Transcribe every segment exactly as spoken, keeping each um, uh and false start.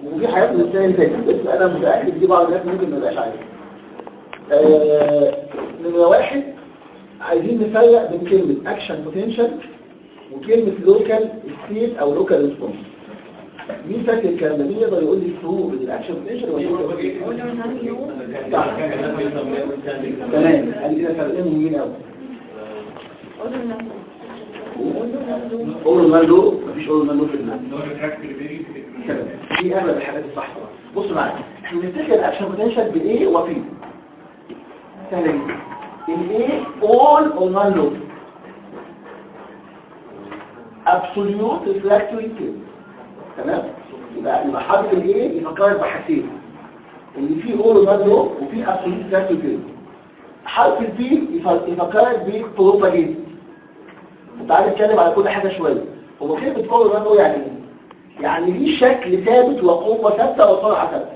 وفي حاجات من السنه اللي فاتت بس انا متاكد دي بعض الناس ممكن ما يبقاش عارفها. آه نمره واحد عايزين نفرق بين كلمه اكشن بوتنشال وكلمه لوكال ستيت او لوكال ريسبونس. مين فاكر الكلام ده؟ مين يقدر يقول لي الفروق بين الاكشن بوتنشال واللوكال؟ تمام ادي كده فرقين مهمين قوي. اول مالو مفيش اول مالو في المال دي اغلب الحاجات الصح. بصوا معايا احنا بنفتكر الاكشن بوتنشال بالايه وفي سهله جدا. الايه اول او نون لو ابسوليوت ريفراكتوري كير. تمام يبقى يبقى حرف الايه يفكرك بحاجتين ان في اول ونون لو وفي ابسوليوت ريفراكتوري كير. حرف البي يفكرك ببروباجيت. تعالى نتكلم على كل حاجه شويه. هو كلمه اول ونون لو يعني ايه؟ يعني ليه شكل ثابت وقوه ثابته وسرعه ثابته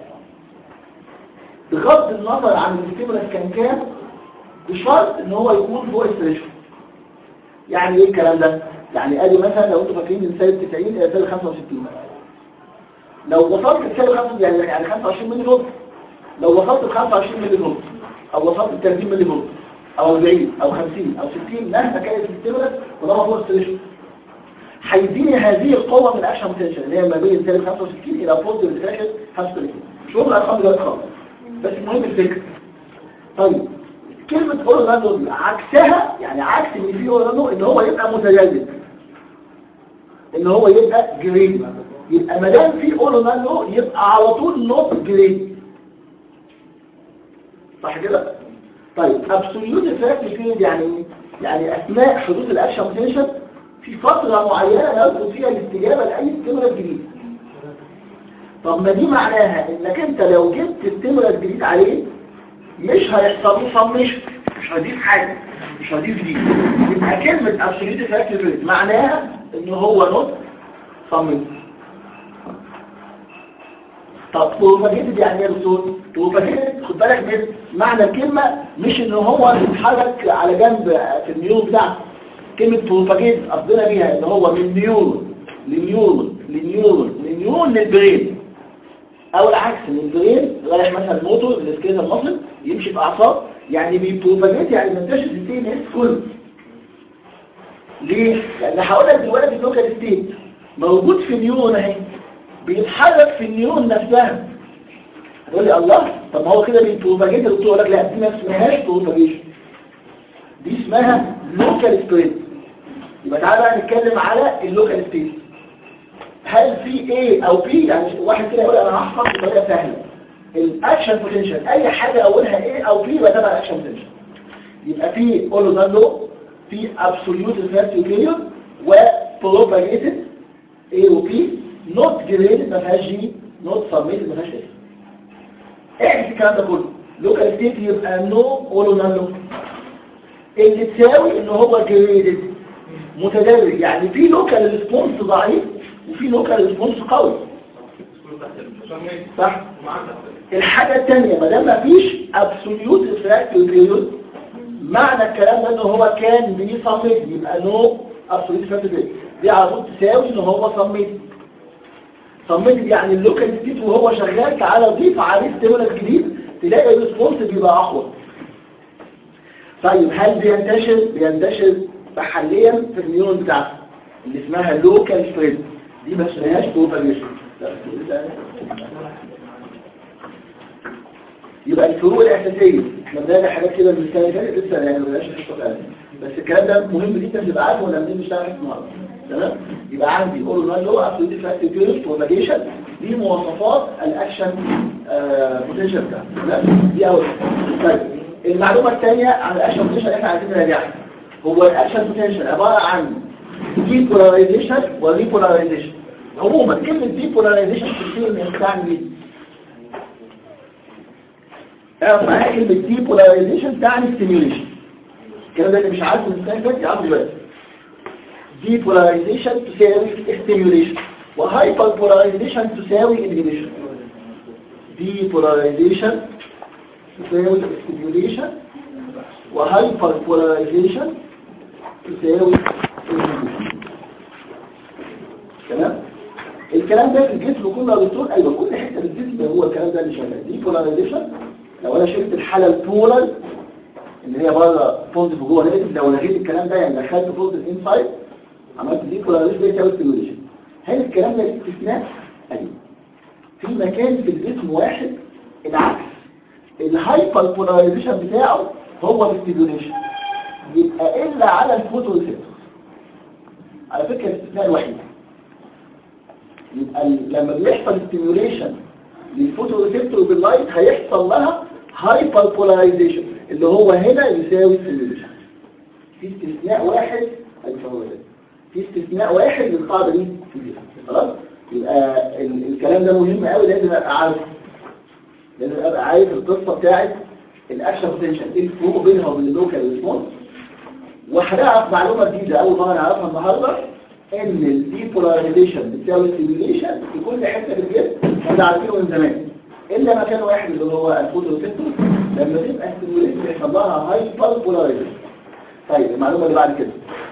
بغض النظر عن الاستيمولس كان كام بشرط ان هو يكون فوق الثريشولد. يعني ايه الكلام ده؟ يعني ادي مثلا لو انتوا فاكرين من سالب تسعين الى سالب خمسة وستين لو وصلت لسالب خمسة يعني يعني خمسة وعشرين مللي فولت، لو وصلت ل خمسة وعشرين مللي فولت او وصلت ل ثلاثين مللي فولت او أربعين او خمسين او ستين مهما كانت الاستيمولس طالما فوق الثريشولد هيديني هذه القوه من الاكشن بوتنشال اللي هي ما بين سالب خمسة وستين الى فوق الثريشولد خمسة وثلاثين. مش مهم الارقام دلوقتي خالص بس المهم الفكره. طيب كلمة اورلانو دي عكسها يعني عكس ان في اورلانو ان هو يبقى متجدد ان هو يبقى جريد. يبقى ما دام في اورلانو يبقى على طول نوت جريد صح كده؟ طيب ابسوليوت ريفراكتوري بيريد يعني ايه؟ يعني اثناء حدوث الاكشن بوتنشال في فترة معينة يرفض فيها الاستجابة لاي ستيمولس جديد. طب ما دي معناها انك انت لو جبت ستيمولس جديد عليه مش هيحصل له صمش، مش هيضيف حاجة، مش هيضيف جديد. يبقى كلمة absolute effective rate معناها ان هو نوت صمم. طب بروباجيتد يعني ايه يا دكتور؟ بروباجيتد خد بالك من معنى الكلمة مش ان هو بيتحرك على جنب في النيورون بتاعته. كلمة بروباجيتد قصدنا بيها ان هو من نيورون لنيورون لنيورون لنيورون للبرين او العكس من البرين رايح مثلا موتور للسكيلتال ماسل يمشي في اعصاب يعني بيبروباجيت يعني منتشر في التي ان اس كله. ليه؟ لان هقول لك دلوقتي اللوكال ستيت موجود في النيورون اهي بيتحرك في النيورون نفسها. هتقول لي الله طب ما هو كده بيبروباجيت يا دكتور؟ اقول لك لا دي ما اسمهاش بروباجيشن دي اسمها لوكال ستيت. يبقى تعالى بقى نتكلم على اللوكال ستيت. هل في A او B؟ يعني واحد كده يقول انا هحفظ بطريقه سهله الاكشن بوتنشال اي حاجه اولها A او B يبقى تبع الاكشن بوتنشال. يبقى في اولوزانلو في ابسوليوت ريفراكتوري بيريود وبروباجيتد A و B نوت جريد ما فيهاش جي نوت سبميت ما فيهاش ايه. ايه الكلام ده كله؟ لوكال ستيت يبقى نو اولوزانلو اللي تساوي ان هو جريدد متدرج يعني في لوكال ريسبونس ضعيف وفي لوكال ريسبونس قوي صح؟ الحاجة الثانية ما دام مفيش ابسوليوت ريفراكتوري بيريود معنى الكلام ده ان هو كان بيصمد يبقى نو ابسوليوت ريفراكتوري بيريود دي على طول تساوي ان هو صمد. صمد يعني اللوكال ستيت وهو شغال تعالى ضيف عليه ستيمولس جديد تلاقي الريسبونس بيبقى اقوى. طيب هل بينتشر؟ بينتشر محليا في النيورون بتاعته اللي اسمها لوكال ستريس دي ما اسمهاش بروباجيشن. يبقى الفروق الاساسيه احنا بدأنا حاجات كده من السنه اللي فاتت لسه يعني ما بدأناش نشتغل بس الكلام ده مهم جدا تبقى عارفه ولا بدنا نشتغل في النهارده. تمام؟ يبقى عندي اول ما لو ابسوليوت ريفراكتوري بروباجيشن دي مواصفات الاكشن بوتنشال بتاعته. تمام؟ دي اول حاجه. طيب المعلومه الثانيه عن الاكشن بوتنشال احنا عايزين نراجعها. هو الاكشن بوتنشال عباره عن ديبولاريزيشن وريبولاريزيشن. عموما كلمه ديبولاريزيشن بتصير من بتاع مين؟ اعرف معايا كلمه ديبولاريزيشن تعني ستيميوليشن. الكلام ده اللي مش عارفه من الثاني فات يعرف دلوقتي. ديبولاريزيشن تساوي ستيميوليشن وهايبر بولاريزيشن تساوي انهبيشن. ديبولاريزيشن تساوي ستيميوليشن وهايبر بولاريزيشن تساوي انهبيشن. تمام؟ الكلام ده في الجسم كله يا دكتور؟ ايوه كل حته في الجسم هو الكلام ده اللي شغال. دي بولاريزيشن لو انا شلت الحاله البولار اللي هي بره بوزيتيف وجوه نيجاتيف، لو لغيت الكلام ده يعني دخلت بوزيتيف انسايد عملت دي بولاريزيشن بيساوي ستيميوليشن. هل الكلام ده استثناء؟ ايوه. في مكان في الجسم واحد العكس الهايبر بولاريزيشن بتاعه هو الاستيميوليشن، يبقى الا على الفوتو ريسبتور. على فكره الاستثناء الوحيد. يبقى لما بيحصل ستيميوليشن للفوتو ريسبتور باللايت هيحصل لها هايبر بولاريزيشن اللي هو هنا يساوي ستيميوليشن. في استثناء واحد في استثناء واحد للقاعده دي في الجسم. خلاص؟ يبقى الكلام ده مهم قوي، لازم ابقى عارفه. لازم ابقى عارف القصه بتاعت الاكشن بوتنشال ايه الفروق بينها وبين اللوكال ريسبونس. وهنعرف معلومه جديده اول مره نعرفها النهارده، ان الديبولاريزيشن بتساوي ستيميوليشن في كل حته في الجسم. احنا عارفينه من زمان الا مكان واحد اللي هو الفوتو ريسبتور، لما تبقى ستيميوليشن بيحصل لها هايبر بولاريزيشن. طيب المعلومه اللي بعد كده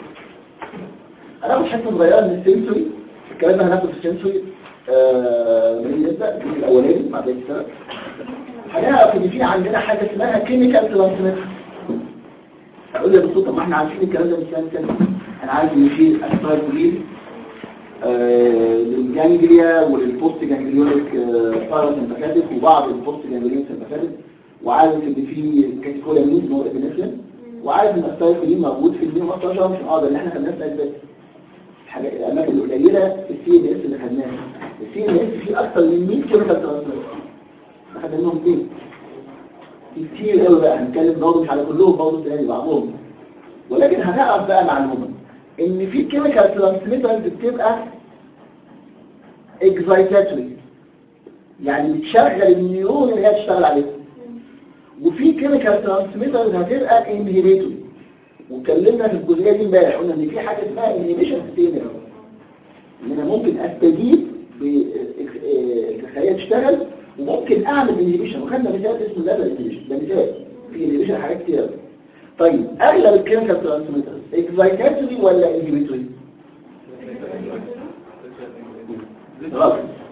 هناخد حته صغيره من السنسوري. الكلام ده هناخده في السنسوري آه من يبدا الجزء الاولاني مع بقيه السنه. هنعرف ان في عندنا حاجه اسمها كيميكال ترانسميتر. هقول لي يا دكتور طب ما احنا عارفين الكلام ده من سنه سنه. انا عارف ان في اسبايرولين آه للجانجليا وللبوست جانجليونيك باراسمباثيك وبعض البوست جانجليونيك سمباثيك، وعارف ان في كاتيكولامين نور ابنفرين، وعارف ان الاسبايرولين موجود في المية وخمستاشر مش القاعده اللي احنا خدناها في الاسباب. الحاجات الاماكن القليله في السي ان اس اللي خدناها. السي ان اس فيه اكثر من مية كيميكال ترانسميتر. اخدنا منهم اثنين. كتير قوي بقى هنتكلم برضه مش على كلهم برضه تاني بعضهم. ولكن هنعرف بقى معلومه ان في كيميكال ترانسميترز بتبقى اكزايتاتوري يعني بتشغل النيورون اللي هي تشتغل عليها. وفي كيميكال ترانسميترز هتبقى انهبيتوري. واتكلمنا في الجزئيه دي امبارح قلنا ان في حاجه اسمها انهبيشن ستيمولس. ان انا ممكن استجيب بالخلايا تشتغل وممكن اعمل انهبيشن، وخدنا مثال اسمه ده الانهبيشن. ده مثال في انهبيشن حاجات كتير. طيب اغلب الكيميكال ترانسميترز اكزايتاتوري ولا انهبيتوري؟ غلط.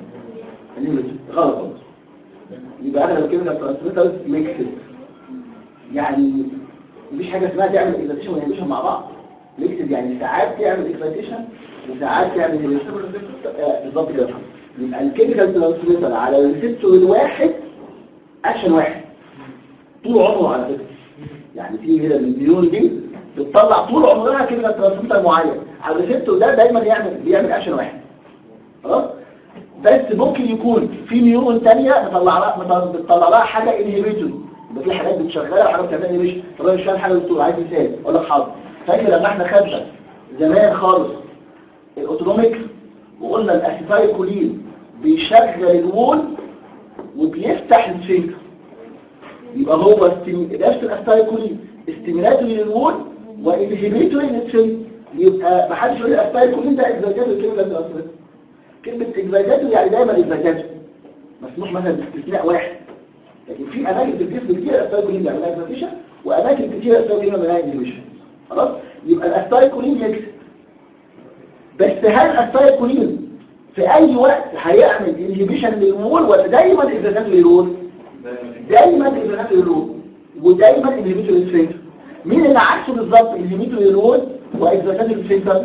غلط. يبقى اغلب الكيميكال ترانسميترز ميكسد. يعني مفيش حاجه اسمها تعمل اكزايتيشن وانهبيشن مع بعض. ميكسد يعني ساعات تعمل اكزايتيشن وساعات تعمل انهبيشن. بالظبط كده. يبقى الكيميكال ترانسميتر على الريسبتور الواحد اكشن واحد طول عمره على فكره. يعني في كده النيورون دي بتطلع طول عمرها كيميكال ترانسميتر معين على الريسبتور ده دايما يعمل بيعمل اكشن واحد. خلاص؟ بس ممكن يكون في نيورون ثانيه بتطلع لها بتطلع لها حاجه انهبيتوري. يبقى في حاجات بتشغلها وحاجات بتعمل انهبيشن. طب انا مش فاهم حاجه يا دكتور، عايز مثال اقول لك حاضر. فاكر لما احنا خدنا زمان خالص الاوتونوميك وقلنا الاسيتايلكولين بيشغل الوول وبيفتح الفيلتر. يبقى هو نفس الاسيتايلكولين استيميلاتوري للوول وانهبيتوري للفيلتر. يبقى ما حدش يقول الاسيتايلكولين ده اكزايتاتوري كيميكال ترانسميتر. كلمه اكزايتاتوري يعني دايما اكزايتاتوري، مسموح مثلا باستثناء واحد. لكن في اماكن في الجسم كتير الاسيتايلكولين بيعملها اكزايتيشن واماكن كتير الاسيتايلكولين بيعملها انهبيشن. خلاص؟ يبقى الاسيتايلكولين يكسب. بس هل الاسيتايلكولين في اي وقت هيعمل انهبيشن للوول ولا دايما اكزايتاتوري للوول؟ دايما اكزايتاتوري للوول ودايما انهبيتوري للفيلتر. مين اللي عكسه بالظبط؟ انهبيتوري للوول واكزايتاتوري للفيلتر.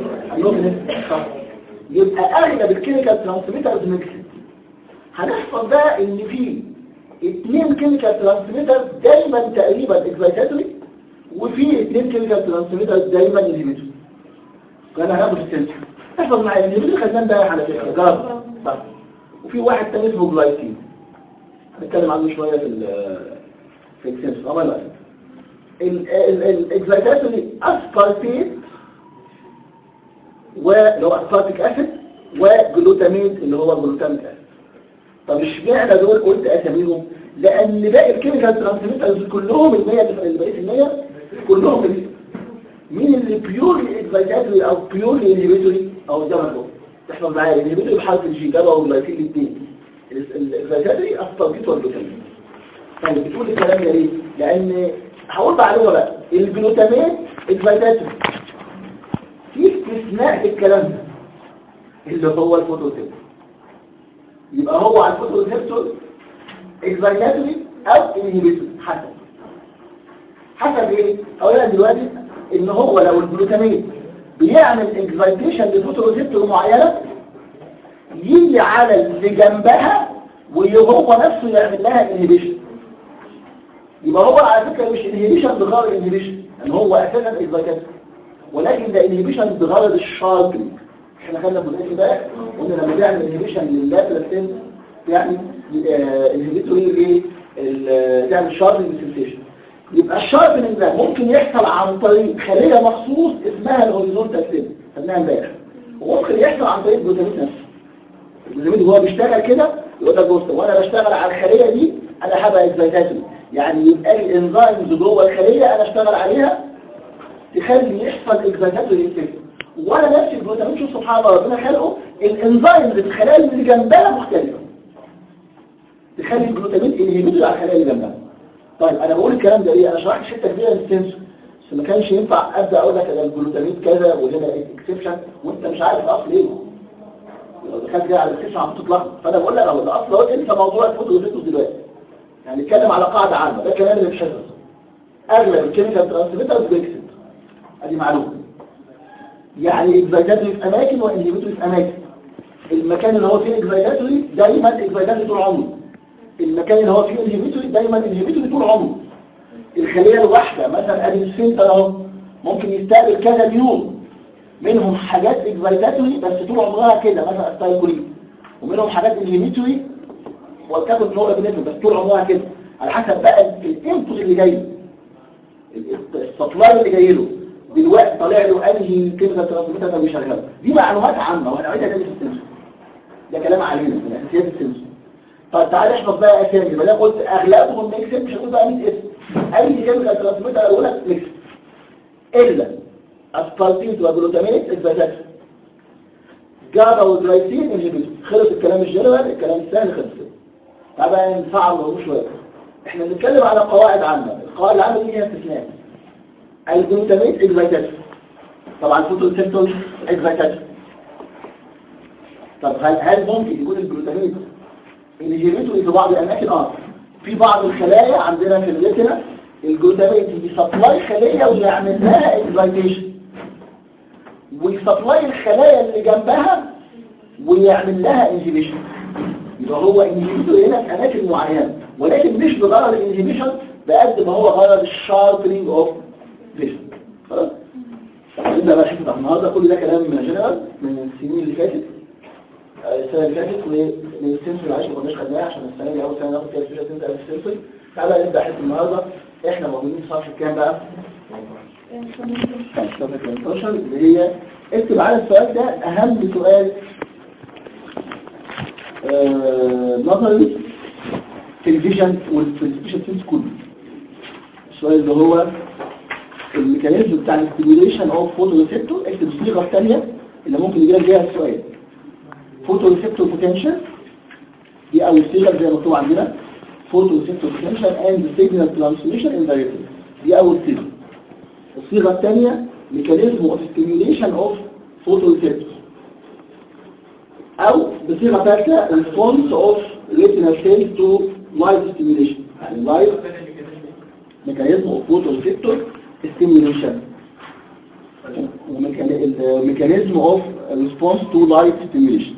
يبقى اغلب الكيميكال ترانسميترز ميكسد. هنحصل بقى ان في اثنين كيميكال ترانسميترز دايما تقريبا اكزايتاتوري وفي اثنين كيميكال ترانسميترز دايما انهبيتوري. كنا هناخد السنسور احفظ معايا الانهبيتوري خدناه امبارح على فكره جرب. طيب وفي واحد تاني اسمه جلايسين هنتكلم عنه شويه في ال في السنسور. طبعا الاكزايتاتوري اسبارتيت واللي هو اسبارتيك اسيد وجلوتاميت اللي هو الجلوتاميك اسيد. طب اشمعنى دول قلت اساميهم؟ لان باقي الكيميكال ترانسميترز كلهم المية اللي بقيت المية كلهم اللي. مين اللي بيورلي اكزايتاتوري او بيورلي انهبيتوري او ده مطلوب تحفظ معايا. الانهبيتوري بحرف الجي جابا وجلايسين الاثنين. الاكزايتاتوري اسبارتيت والجلوتاميت. طيب بتقول الكلام ده ليه؟ لان هقول معلومه بقى الجلوتاميت اكزايتاتوري في استثناء الكلام ده اللي هو الفوتوسينثيز. يبقى هو على الفوتو ريسبتور اكزايتاتوري او انهبيتوري حسب حسب ايه؟ اولا دلوقتي ان هو لو الجلوتامين بيعمل اكزايتيشن لفوتو ريسبتور معينه يجي على اللي جنبها وهو نفسه يعمل لها انهبيشن. يبقى هو على فكره مش انهبيشن بغرض انهبيشن، ان هو اساسا اكزايتاتوري، ولكن ده انهبيشن بغرض الشاربنج. احنا خدنا في الاخر بقى قلنا لما بيعمل انهبيشن لللاترال سيل يعني انهبيتوري ايه؟ تعمل شاربنج سنسيشن. يبقى الشاربنج ده ممكن يحصل عن طريق خليه مخصوص اسمها الهوريزونتال سيل خدناها امبارح، وممكن يحصل عن طريق الجلوتامين نفسه. الجلوتامين وهو بيشتغل كده يقول لك بص وانا بشتغل على الخليه دي انا هبقى اكزايتاتوري، يعني يبقى لي انزيمز جوه الخليه انا اشتغل عليها تخلي يحصل اكزايتاتوري افكت. وانا نفسي الجلوتامين شوف سبحان الله ربنا خلقه الانزيمز في الخلايا اللي جنبها مختلفه تخلي الجلوتامين انهبيتوري على الخلايا اللي جنبها. طيب انا بقول الكلام ده ايه؟ انا شرحت حته كبيره للسنسور بس ما كانش ينفع ابدا اقول لك ده الجلوتامين كذا وهنا اكسبشن وانت مش عارف الاصل ايه. لو دخلت كده على الاكسبشن هتتلخبط. فانا بقول لك اهو الاصل اهو انت موضوع الفوتو ريسبتور دلوقتي يعني نتكلم على قاعده عامه. ده الكلام اللي مش حفظ. اغلب الكيميكال ترانسميترز بيكسب ادي معلومه. يعني اكزايتاتوري في اماكن وانهبيتوري في اماكن. المكان اللي هو فيه اكزايتاتوري دايما اكزايتاتوري طول عمره. المكان اللي هو فيه انهبيتوري دايما انهبيتوري طول عمره. الخليه الواحده مثلا ادي السفنتر اهو ممكن يستقبل كذا نيون، منهم حاجات اكزايتاتوري بس طول عمرها كده مثلا التايكولين، ومنهم حاجات انهبيتوري وكابل نور ابنته بس طول عمرها كده، على حسب بقى الانبوت اللي جاي السبلاي اللي جاي له دلوقتي طالع له انهي كيميكال ترانسميتر ده بيشغله. دي معلومات عامه وهنعيدها تاني في السنسور. ده كلام علينا من اساسيات السنسور. طب تعالى احفظ بقى اسامي. ما انا قلت اغلبهم ميكس مش هقول بقى مية اسم. اي كيميكال ترانسميتر اقول لك ميكس الا اسفلتيت وجلوتاميت اثباتات جابا وجلايسين انهبيتور. خلص الكلام الجنرال. الكلام السهل خلص كده. تعالى بقى نفعل الموضوع شويه. احنا بنتكلم على قواعد عامه. القواعد العامه دي هي استثناء. الجلوتاميت اكزايتاتوري طبعا الفوتو ريسبتور اكزايتاتوري. طب هل هل ممكن يكون الجلوتاميت انهبيتوري في بعض الاماكن؟ اه في بعض الخلايا عندنا في الريتنا الجلوتاميت بيسبلاي خليه ويعمل لها اكزايتيشن ويسبلاي الخلايا اللي جنبها ويعمل لها انهبيشن. يبقى هو انهبيتوري هنا في اماكن معينه ولكن مش بغرض الانهبيشن بقد ما هو غرض الشاربنج اوف فيجن. خلاص؟ نبدا بقى نشوف النهارده كل ده كلام جنرال من السنين اللي فاتت السنه اللي فاتت والسنسور عايش ما كناش خدناها عشان السنه دي اول سنه ناخد فيها الفيجن تبدا بالسنسور. تعالى نبدا حته النهارده. احنا موجودين في صفحه كام بقى؟ صفحه تمنتاشر اللي هي اكتب على السؤال ده اهم سؤال آه نظري في الفيجن وفي الفيجن سنس كله. السؤال اللي هو الميكانيزم بتاع الاستيميوليشن اوف فوتو ريسبتور. اكتب الصيغه الثانيه اللي ممكن يجي لك بيها السؤال. فوتو ريسبتور بوتنشال دي اول صيغه زي ما مكتوب عندنا. فوتو ريسبتور بوتنشال اند سيجنال ترانسميشن ان دايركت دي اول صيغه. الصيغه الثانيه ميكانيزم اوف ستيميوليشن اوف فوتو ريسبتور او بصيغه ثالثه ريسبونس اوف ريتينال سيل تو لايت ستيميوليشن يعني لايت ميكانيزم اوف فوتو ريسبتور ستيميوليشن وميكانيزم اوف ريسبونس تو لايت ستيميوليشن.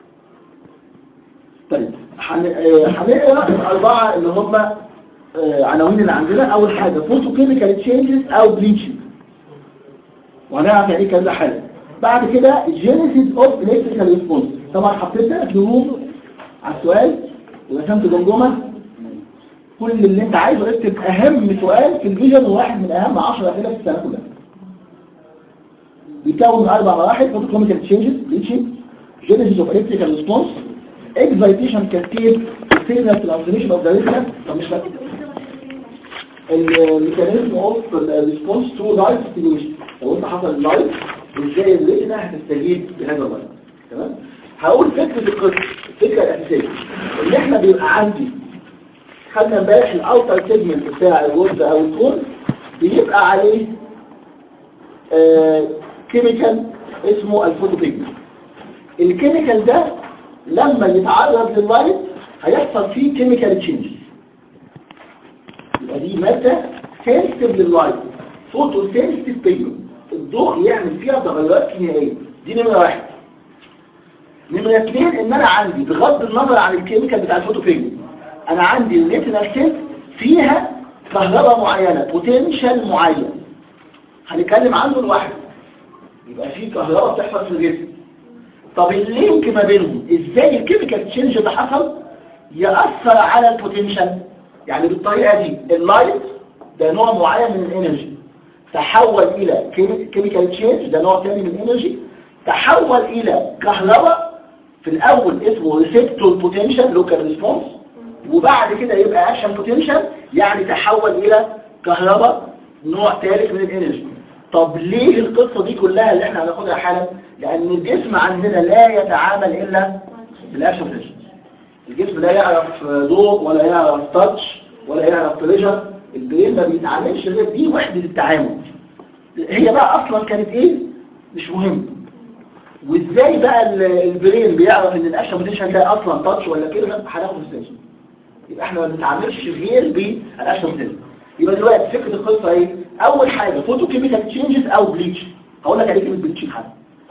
طيب هنقرا الاربعه اللي هم عناوين اللي عندنا. اول حاجه فوتو كيميكال تشينجز او بليتشنج وهنعرف يعني ايه كذا حاجه. بعد كده جينيسيس اوف الكتريكال ريسبونس. طبعا حطيت لك نموذج على السؤال ورسمت جمجمه كل اللي انت عايزه. اكتب اهم سؤال في الفيجن وواحد من اهم عشرة اسئله في السنه كلها. بيتكون من اربع مراحل: فوتو كيميكال تشينجز بليتشنج جينيسيس اوف الكتريكال ريسبونس اكزايتيشن كاسكيد سيجنال ترانسميشن اوف ذا ريتنا. طب مش فاكر الميكانيزم اوف ريسبونس تو لايت ستيميوليشن. لو انت حصل لايت ازاي الريتنا هتستجيب بهذا اللايت. تمام. هقول فكره القصه. الفكره الاساسيه ان احنا بيبقى عندي خدنا امبارح الاوتر سيجمنت بتاع الوز او الكون بيبقى عليه آه كيميكال اسمه الفوتو بيجمنت. الكيميكال ده لما يتعرض لللايت هيحصل فيه كيميكال تشينج. يبقى دي ماده سنسيتيف لللايت، فوتو سنسيتيف بيجمنت، الضوء يعمل فيها تغيرات كيميائيه. دي نمره واحد. نمره اثنين ان انا عندي بغض النظر عن الكيميكال بتاع الفوتو بيجمنت، انا عندي الريتينال سيل فيها كهرباء معينه، بوتنشال معين هنتكلم عنه لوحده. يبقى في كهرباء بتحصل في الجسم. طب اللينك ما بينهم ازاي الكيميكال تشينج اللي حصل يأثر على البوتنشال؟ يعني بالطريقه دي اللايت ده نوع معين من الانرجي تحول الى كيميكال تشينج، ده نوع ثاني من الانرجي تحول الى كهرباء في الاول اسمه ريسبتور بوتنشال لوكال ريسبونس، وبعد كده يبقى اكشن بوتنشال يعني تحول الى كهرباء نوع ثالث من الانرجي. طب ليه القصه دي كلها اللي احنا هناخدها حالا؟ لان الجسم عندنا لا يتعامل الا بالاكشن بوتنشال. الجسم لا يعرف ضوء ولا يعرف تاتش ولا يعرف بريشر، البرين ما بيتعاملش غير دي وحده التعامل. هي بقى اصلا كانت ايه؟ مش مهم. وازاي بقى البرين بيعرف ان الاكشن بوتنشال ده اصلا تاتش ولا كده؟ هناخد ازاي؟ يبقى احنا ما بنتعاملش غير بالاكشن بوتنشال. يبقى دلوقتي فكره القصه ايه؟ اول حاجه فوتو كيميكال تشينجز او بليتش. هقول لك عليه كلمه بليتش حاجه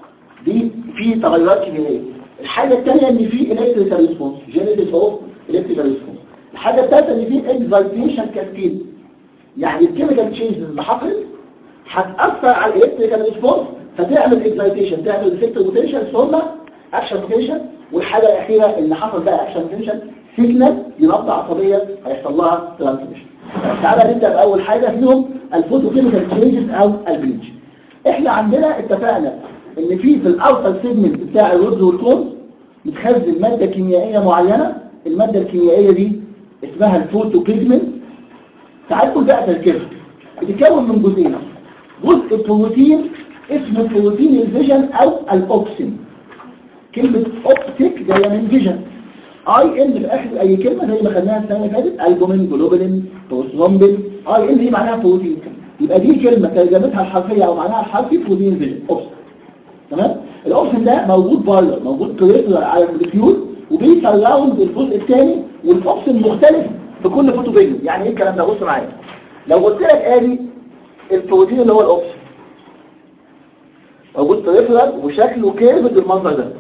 دي في تغيرات كيميائيه. الحاجه الثانيه ان في الكتريكال ريسبونس، جينيتيف اوف الكتريكال ريسبونس. الحاجه الثالثه ان في اكسايتيشن كاسكيد، يعني الكيميكال تشينجز اللي حصلت هتاثر على الالكتريكال ريسبونس فتعمل اكسايتيشن، تعمل ريسبتور بوتنشال ثم اكشن بوتنشال. والحاجه الاخيره اللي حصل بقى اكشن بوتنشال سيجنال نبضه عصبيه هيحصل لها ترانسميشن. تعالى نبدا باول حاجه فيهم الفوتو كيميكال تشينجز او البليتش. احنا عندنا اتفقنا ان في في الاوتر سيجمنت بتاع الرز والكون بتخزن ماده كيميائيه معينه، الماده الكيميائيه دي اسمها الفوتو بيجمنت. تعالوا بقى تركيبها بتتكون من جزئين، جزء بروتين اسمه بروتين الفيجن او الاوبسين. كلمه اوبتيك جايه من فيجن، اي ان في اخر اي كلمه زي ما خدناها السنه اللي فاتت، البومين جلوبولين بروثرومبين، اي ان دي معناها بروتين. يبقى دي كلمه ترجمتها الحرفيه او معناها الحرفي بروتين فيجن اوبسين. تمام؟ الاوبسين ده موجود بره، موجود بريفرال على الموليكيول وبيسراوند الجزء الثاني، والاوبسين مختلف في كل فوتو بيجمنت. يعني ايه الكلام ده؟ بص معايا. لو قلت لك ادي البروتين اللي هو الاوبسين موجود بريفرال وشكله كيرفد بالمنظر ده.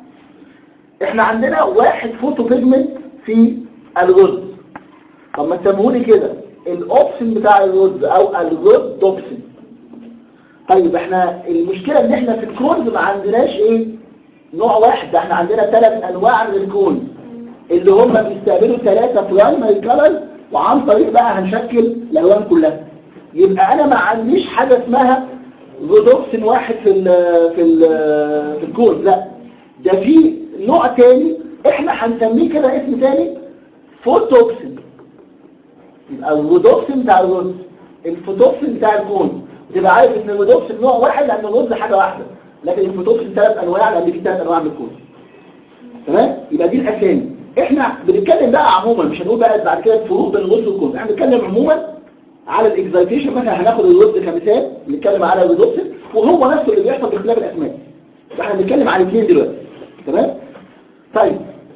احنا عندنا واحد فوتو بيجمنت في الرز. طب ما تسموه لي كده الاوبسين بتاع الرز او الرز دوبسين. طيب احنا المشكله ان احنا في الكونز ما عندناش ايه؟ نوع واحد، ده احنا عندنا ثلاث انواع من الكونز اللي هم بيستقبلوا ثلاثه برايمري كلر، وعن طريق بقى هنشكل الالوان كلها. يبقى انا ما عنديش حاجه اسمها رودوبسين واحد في ال في ال في الكونز، لا ده في نوع تاني احنا هنسميه كده اسم تاني فوتوبسين. يبقى الرودوبسين بتاع الرز، الفوتوبسين بتاع الكون. تبقى عارف ان الرودوبسين نوع واحد لان الرز حاجه واحده، لكن الفوتوبسين ثلاث انواع لان في ثلاث انواع من الكون. تمام؟ يبقى دي الاسامي. احنا بنتكلم بقى عموما، مش هنقول بقى بعد كده الفروق بين الرز والكون، احنا بنتكلم عموما على الاكزايتيشن. مثلا هناخد الرز كمثال بنتكلم على الرودوبسين وهو نفسه اللي بيحصل باختلاف الاسماء. احنا بنتكلم على الاثنين دلوقتي. تمام؟ طيب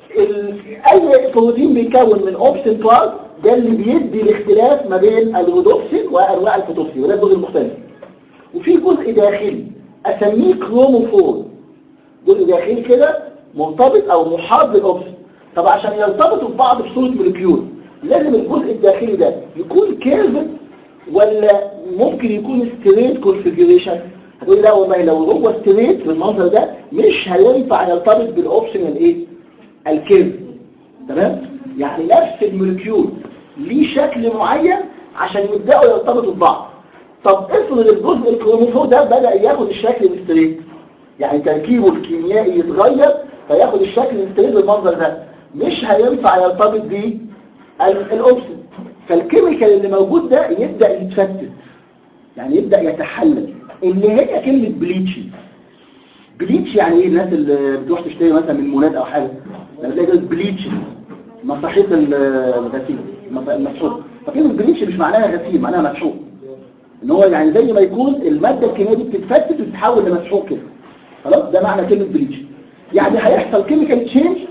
اي بروتين بيتكون من اوبسين بارت ده اللي بيدي الاختلاف ما بين الرودوبسين وانواع الفوتوبسين، وده الجزء المختلف. وفي جزء داخلي اسميه كروموفور، جزء داخلي كده مرتبط او محاط بالاوبسين. طب عشان يرتبطوا ببعض بصوره موليكيول لازم الجزء الداخلي ده يكون كيرفد ولا ممكن يكون ستريت كونفيجريشن؟ هتقول لا والله لو هو ستريت بالمنظر ده مش هينفع يرتبط بالاوبسين الايه؟ الكيرف. تمام؟ يعني نفس الموليكيول ليه شكل معين عشان يبداوا يرتبطوا ببعض. طب افرض الجزء الكروموفور ده بدا ياخد الشكل الستريت، يعني تركيبه الكيميائي يتغير فياخد الشكل الستريت بالمنظر ده، مش هينفع يرتبط بيه الاوبسين. فالكيميكال اللي موجود ده يبدا يتفتت، يعني يبدا يتحلل، اللي هي كلمه بليتش. بليتش يعني ايه؟ الناس اللي بتروح تشتري مثلا من مولات او حاجه لما تلاقي بليتش مصاحيط الغسيل المسحوق، فكلمه بليتش مش معناها غسيل، معناها مسحوق. ان هو يعني زي ما يكون الماده الكيميائيه دي بتتفتت وتتحول لمسحوق كده. خلاص؟ ده معنى كلمه بليتش. يعني هيحصل كيميكال تشينج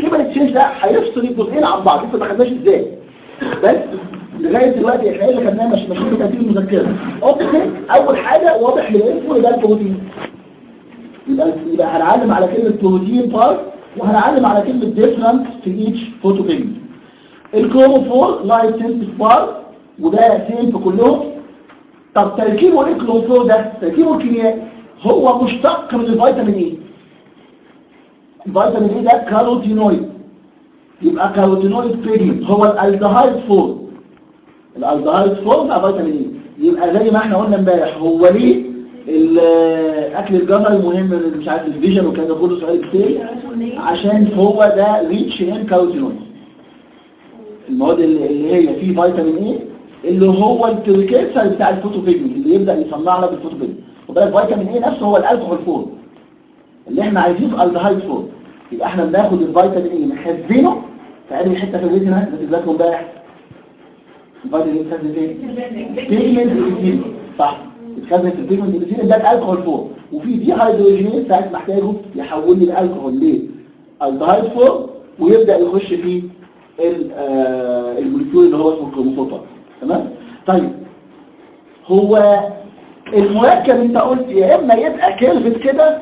والكيميكال تشينج ده هيفصل الجزئين عن بعض، لسه ما خدناش ازاي. بس لغايه دلوقتي احنا اللي خدناه مش ماشيين بترتيب المذكره. اوبتيك اول حاجه واضح من الاسم ده البروتين. يبقى يبقى هنعلم على كلمه بروتين بارت، وهنعلم على كلمه ديفرنت في ايتش فوتو بيجمنت. الكروموفور لايت سنسيف بارت، وده سيم في كلهم. طب تركيبه ايه الكروموفور ده؟ تركيبه الكيميائي هو مشتق من الفيتامين ايه. الفيتامين ايه ده كاروتينويد، يبقى كاروتينويد بيجمنت هو الالدهايد فورم. الالدهايد فورم بتاع فيتامين ايه. يبقى زي ما احنا قلنا امبارح، هو ليه الاكل الجزري مهم مش عارف الفيجن وكذا كله سؤال كتير، عشان هو ده ريتش ان كاروتينويد، المواد اللي هي فيه فيتامين ايه اللي هو البريكيرسر بتاع الفوتوبيجمنت اللي يبدا يصنع لنا بالفوتوبيجمنت. وبالك فيتامين ايه نفسه هو الالكحول فورم اللي احنا عايزينه الدهايد فورم. يبقى احنا بناخد الفيتامين ايه نخزنه في انهي حته في الفيديو هنا بتذاكروا امبارح. الفيتامين ايه بتخزن فين؟ بيجمنت صح، بتخزن في البيجمنت البروتين ده الالكحول فورم، وفي دي هيدروجينيز ساعات محتاجه يحول لي الالكحول للدهايد فورم ويبدا يخش في الموليكيول اللي هو اسمه الكروموفور. تمام؟ طيب هو المركب انت قلت يا اما يبقى كيرفت كده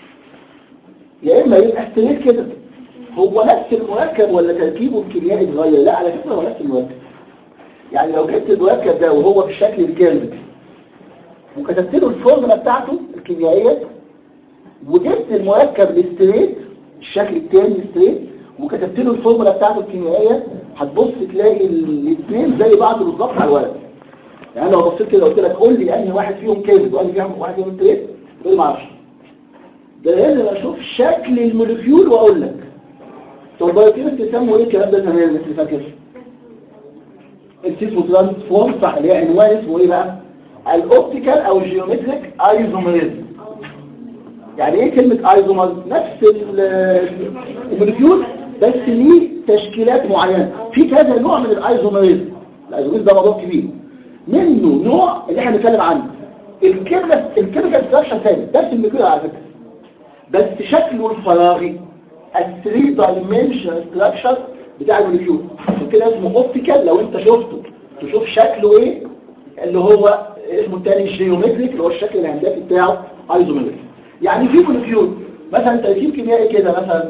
يا اما يبقى ستريت كده. هو نفس المركب ولا تركيبه الكيميائي اتغير؟ لا على فكره هو نفس المركب. يعني لو جبت المركب ده وهو بالشكل الكيرفت وكتبت له الفورمولا بتاعته الكيميائيه، وجبت المركب الستريت الشكل الثاني ستريت وكتبت له الفورمولا بتاعته الكيميائيه، هتبص تلاقي الاثنين زي بعض بالظبط على الورق. يعني لو بصيت كده قلت لك قول لي انهي واحد فيهم كيرفت وانهي فيهم واحد فيهم ستريت، تقول لي ما اعرفش. ده لازم اشوف شكل الموليكيول واقول لك. طب البيوكيمستري بتسموا ايه الكلام ده زمان مثل فاكر؟ السيسمو ترانسفورم صح، اللي هي عنوان اسمه ايه بقى؟ الاوبتيكال او الجيومتريك ايزوميريزم. يعني ايه كلمه ايزومر؟ نفس الموليكيول بس ليه تشكيلات معينه. في كذا نوع من الايزوميريزم. الايزوميريزم ده موضوع كبير. منه نوع اللي احنا بنتكلم عنه الكيميكال الكيميكال ستراكشر ثاني نفس الموليكيول على فكره، بس شكله الفراغي الثري دايمنشن ستراكشر بتاع الموليكيول، عشان كده اسمه اوبتيكال. لو انت شفته تشوف شكله ايه اللي هو اسمه الثاني الجيومتريك اللي هو الشكل الهندسي بتاعه ايزومتريك. يعني في موليكيول مثلا تركيب كيميائي كده مثلا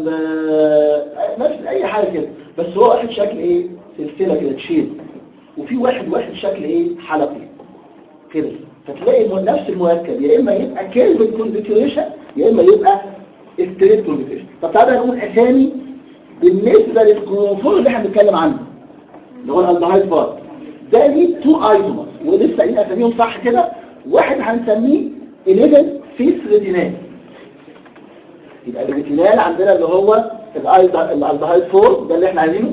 نفس اي حاجه كده، بس هو واحد شكل ايه سلسله كده تشيل، وفي واحد واحد شكل ايه حلقي كده. فتلاقي نفس المركب يا اما يبقى كيرفت كونفيجريشن يا اما يبقى ستريت كونفيجريشن. طب تعالى نقول اسامي بالنسبه للكروموفور اللي احنا بنتكلم عنه اللي هو الالدهايد بارت. ده ليه تو ايزومر ولسه قايلين اساميهم صح كده. واحد هنسميه إحدى عشر سيس ريتينال. يبقى الريتينال عندنا اللي هو الالدهايد فورم ده اللي احنا عايزينه.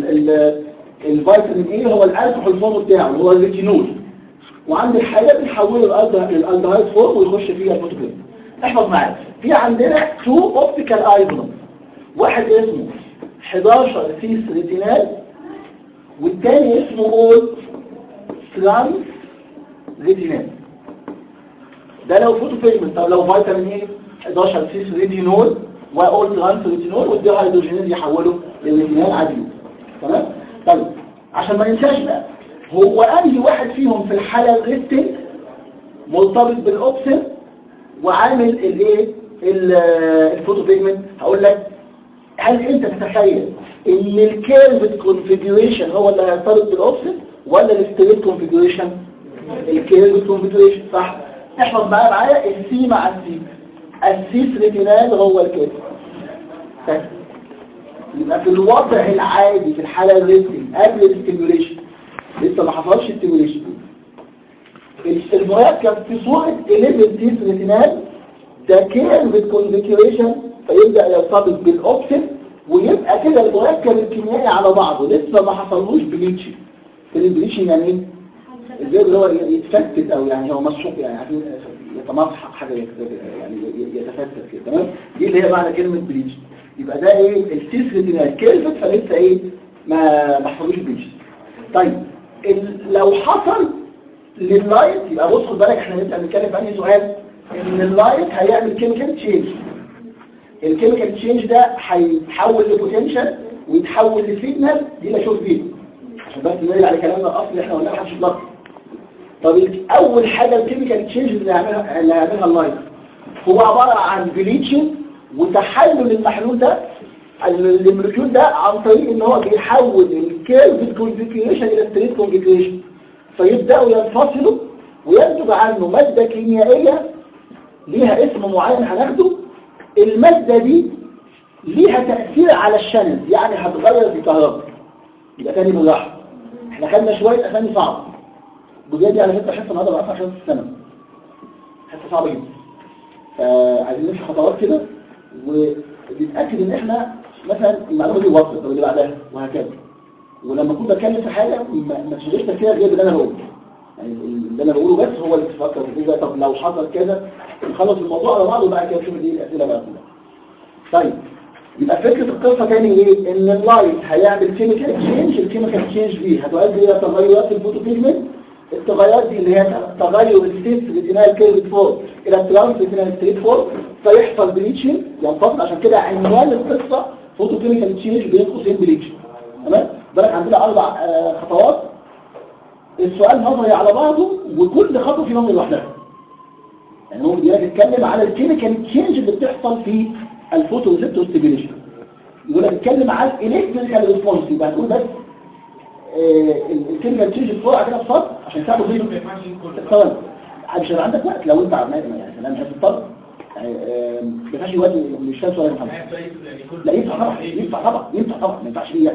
الفيتامين ايه هو الالكحول فورم بتاعه اللي هو الريتينول. وعند الحاجه بنحوله للالدهايد فورم ويخش فيها الفوتوبيجمنت. احفظ معايا في عندنا تو اوبتيكال ايزومر، واحد اسمه حداشر سيس ريتينال والتاني اسمه اول ترانس ريتينال. ده لو فوتوبيجمنت. طب لو فيتامين ايه حداشر سيس ريتينول واول ترانس ريتينول والدي هيدروجينيز يحوله للريتينال عادي. تمام؟ طيب عشان ما ننساش بقى هو انهي واحد فيهم في الحاله الريستنج مرتبط بالاوبسن وعامل الايه الفوتوبيجمنت. هقول لك هل انت تتخيل ان الكيرفت كونفيجريشن هو اللي هيرتبط بالاوبسن ولا الستريت كونفيجريشن؟ الكيرفت كونفيجريشن صح. احفظ معايا معايا السي مع السي. السيس ريتينال هو الكيرفت. يبقى في الوضع العادي في الحاله الريستنج قبل الستيميوليشن لسه ما حصلش الستيميوليشن المركب في صوره إحدى عشر سيس ريتينال ده كيرفت كونفيجريشن فيبدا يرتبط بالاوبسن ويبقى كده المركب الكيميائي على بعضه لسه ما حصلوش بليتشنج. البليتشنج يعني ايه؟ ازاي اللي هو يتفتت او يعني هو مشروط يعني يتمسح حاجه يعني يتفتت كده. تمام؟ دي اللي هي معنى كلمه بليتشنج. يبقى ده ايه السيس ريتينال كيرفت فلسه ايه ما ما حصلوش بليتشنج. طيب لو حصل لللايت يبقى بص خد بالك احنا هنبقى بنتكلم في انهي سؤال ان اللايت هيعمل كيميكال تشينج. الكيميكال تشينج ده هيتحول لبوتنشال ويتحول لسيجنال دي اللي اشوف فيه عشان بس نرجع على كلامنا الاصلي احنا قلنا محدش يطلق. طب اول حاجه الكيميكال تشينج اللي هيعملها اللي هيعملها اللايت هو عباره عن بليتشنج وتحلل المحلول ده الموليكيول ده عن طريق ان هو بيحول الكيرف كونفيجريشن الى ستريت كونفيجريشن، فيبداوا ينفصلوا وينتج عنه ماده كيميائيه ليها اسم معين هناخده. الماده دي ليها تاثير على الشانل، يعني هتغير في الكهرباء. يبقى تاني بالراحه، احنا خدنا شويه اسامي صعبه. الجزئيه دي على فكره حصه النهارده بقى عشان السنه حصه صعبه جدا. فعايزين نمشي خطوات كده ونتاكد ان احنا مثلا المعلومه دي وصلت طب اللي بعدها وهكذا. ولما كنت بتكلم في حاجه ما تشغلش تفكيرك غير اللي انا بقوله، يعني اللي انا بقوله بس هو اللي تفكر فيه. طب لو حصل كذا نخلص الموضوع على بعضه وبعد كده نشوف دي الاسئله بقى كلها. طيب يبقى فكره القصه تاني ايه؟ ان اللايت هيعمل كيميكال تشينج، الكيميكال تشينج دي هتؤدي الى تغيرات في الفوتوبيجمنت. التغيرات دي اللي هي تغير الستيت ريتينال كيرف فور الى ترانس ريتينال ستريت فور، فيحصل بليتشنج ينفصل. عشان كده عنوان القصه فوتو كيميكال تشينج بين قوسين بليتشنج. تمام؟ بالك عندنا اربع آه خطوات. السؤال نظري على بعضه وكل خطوه في نظري لوحدها. يعني هو بيتكلم على الكيميكال تشينج اللي بتحصل في الفوتو ريسبتور ستيميوليشن. يقول لك اتكلم على الالكتريكال ريسبونس، يبقى هتقول بس الكيميكال تشينج بسرعه كده بسرعه عشان تعرفوا فين الثواني. مش هيبقى عندك وقت لو انت عمال يعني انا مش هتضطر يعني ما ينفعش الوقت مش فاهم سؤال محمد. لا ينفع طبعا ينفع طبعا ينفع طبعا ما ينفعش ليه يعني.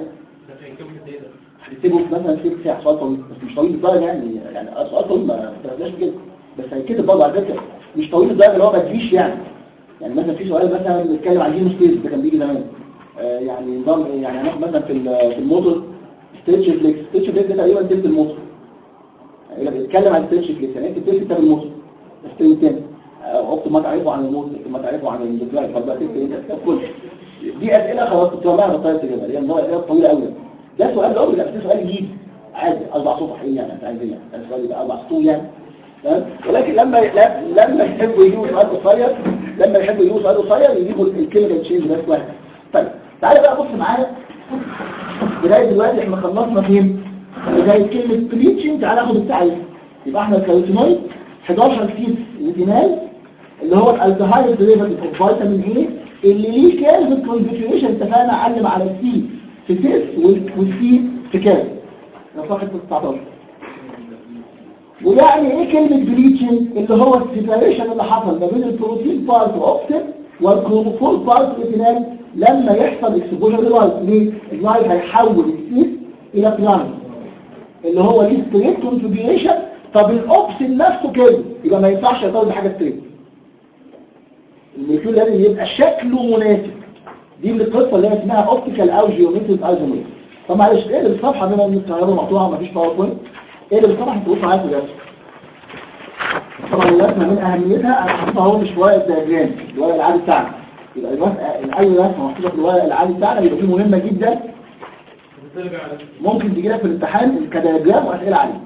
هتكتبه مثلا في ساعه سؤال طويل بس مش طويل الدرجه يعني يعني سؤال طويل ما تبقاش كده بس هيتكتب برضه على فكره مش طويل الدرجه اللي هو ما تجيش يعني. يعني مثلا في سؤال مثلا بيتكلم عن الهيموستيز ده كان بيجي زمان آه يعني نظام يعني هناخد مثلا في في الموتور ستيتش فليكس. ستيتش فليكس ده تقريبا تلت الموتور. يعني بيتكلم عن ستيتش فليكس يعني انت بتلت كتاب الموتور الستيل الثاني اكتب ما تعرفوا عن الموتور ما تعرفوا عن الدكتور فبقى تكتب انت كتاب كله. دي اسئله خلاص كنت بعملها بطريقه كده هي النوع طويله قوي. ده سؤال ده لا ده سؤال جديد عادي اربع سطح ايه يعني انت عايز ايه يعني السؤال يبقى اربع سطور يعني تمام. ولكن لما لما يحبوا يجيبوا سؤال قصير لما يحبوا يجيبوا سؤال قصير يجيبوا الكيميكال تشينج بس واحد. طيب تعالى بقى بص معايا بدايه دلوقتي احنا خلصنا فين؟ بدايه كلمه بليتشنج. تعالى ناخد التعريف. يبقى احنا الكاروتينويد حداشر سيس ريتينال اللي هو الالدهايد ديريفاتيف اوف فيتامين اي اللي ليه كيرف كونفيجريشن اتفقنا علم على السي في سيس والسي في كام؟ ده صفحه تسعتاشر. ويعني ايه كلمه بليتشنج؟ اللي هو السيبريشن اللي حصل ما بين البروتين بارت اوبتين والكروموفور بارت ريتينال لما يحصل اكسبوجر للايت. ليه؟ اللايت هيحول السيس الى بلانت اللي هو ليه ستريت كونفيجريشن. طب الاوبسين نفسه كده يبقى ما ينفعش يرتبط بحاجه ستريت. الموليكيول لازم يبقى شكله مناسب. دي اللي القصه اللي هي اسمها اوبتيكال او جيومتريك ايزومير. طب معلش ايه اللي الصفحه بما ان الكهرباء مقطوعه ومفيش باوربوينت ايه اللي الصفحه تبص معايا في الرسم. طبعا الرسمه من اهميتها انا حاططها اهو مش ورقه دياجرام الورق العادي بتاعنا. يبقى اي رسمه محطوطه في الورق العادي بتاعنا يبقى دي مهمه جدا ممكن تجي لك في الامتحان كدياجرام واسئله عليه.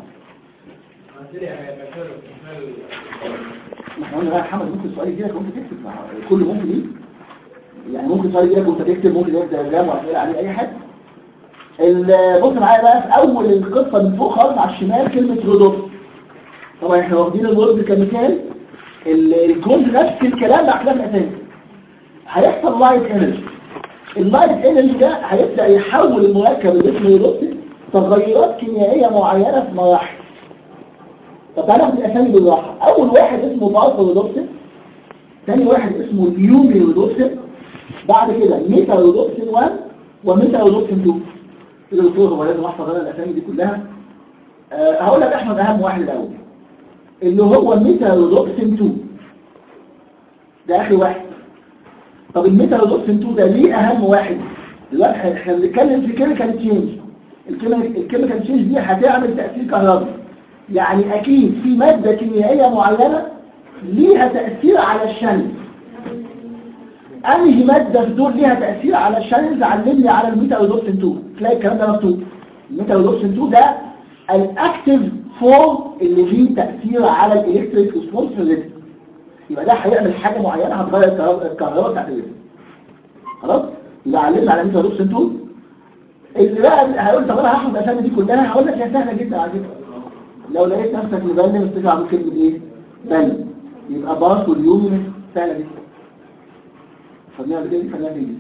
ما احنا قلنا يا محمد ممكن السؤال يجي لك وانت تكتب كله ممكن ايه يعني ممكن سؤال يجي لك وانت تكتب ممكن يجي دياجرام واسئله عليه اي حاجه. بص معايا بقى في اول القصه من فوق خالص على الشمال كلمه رودوف. طبعا احنا واخدين الورد كمثال الكود نفس الكلام باختلاف الاسامي. هيحصل لايت انرجي. اللايت انرجي ده هيبدا يحول المركب اللي اسمه رودوف تغيرات كيميائيه معينه في مراحل. طب تعالى ناخد الاسامي بالراحه. اول واحد اسمه بالفا رودوكسين، ثاني واحد اسمه اليومي رودوكسين، بعد كده ميتا رودوكسين واحد وميتا رودوكسين اتنين. كده الدكتور هو لازم احفظ انا الاسامي دي كلها. أه هقول لك احمد اهم واحد الاول اللي هو ميتا رودوكسين اتنين ده اخر واحد. طب الميتا رودوكسين اتنين ده ليه اهم واحد؟ دلوقتي احنا بنتكلم في كيميكال تشينج. الكيميكال تشينج دي هتعمل تاثير كهربي. يعني اكيد في ماده كيميائيه معينه ليها تاثير على الشنل. انهي ماده في دول ليها تاثير على الشنل؟ علمني على الميتا رودوكسين اتنين. تلاقي الكلام ده مكتوب. الميتا رودوكسين اتنين ده الاكتيف فورم اللي ليه تاثير على الالكتريك ريسبونس في الريتم. يبقى ده هيعمل حاجه معينه هتغير الكهرباء بتاعت الريتم. خلاص؟ يبقى علمنا على ميتا دوكسين اتنين. اللي بقى هيقول طب انا هاخد الاسامي دي كلها، هقول لك هي سهله جدا على فكره. لو لقيت نفسك مبلم استرجع على كلمه ايه؟ بلم. يبقى باص واليوم سهله جدا. خدناها بدايه خليها تيجي.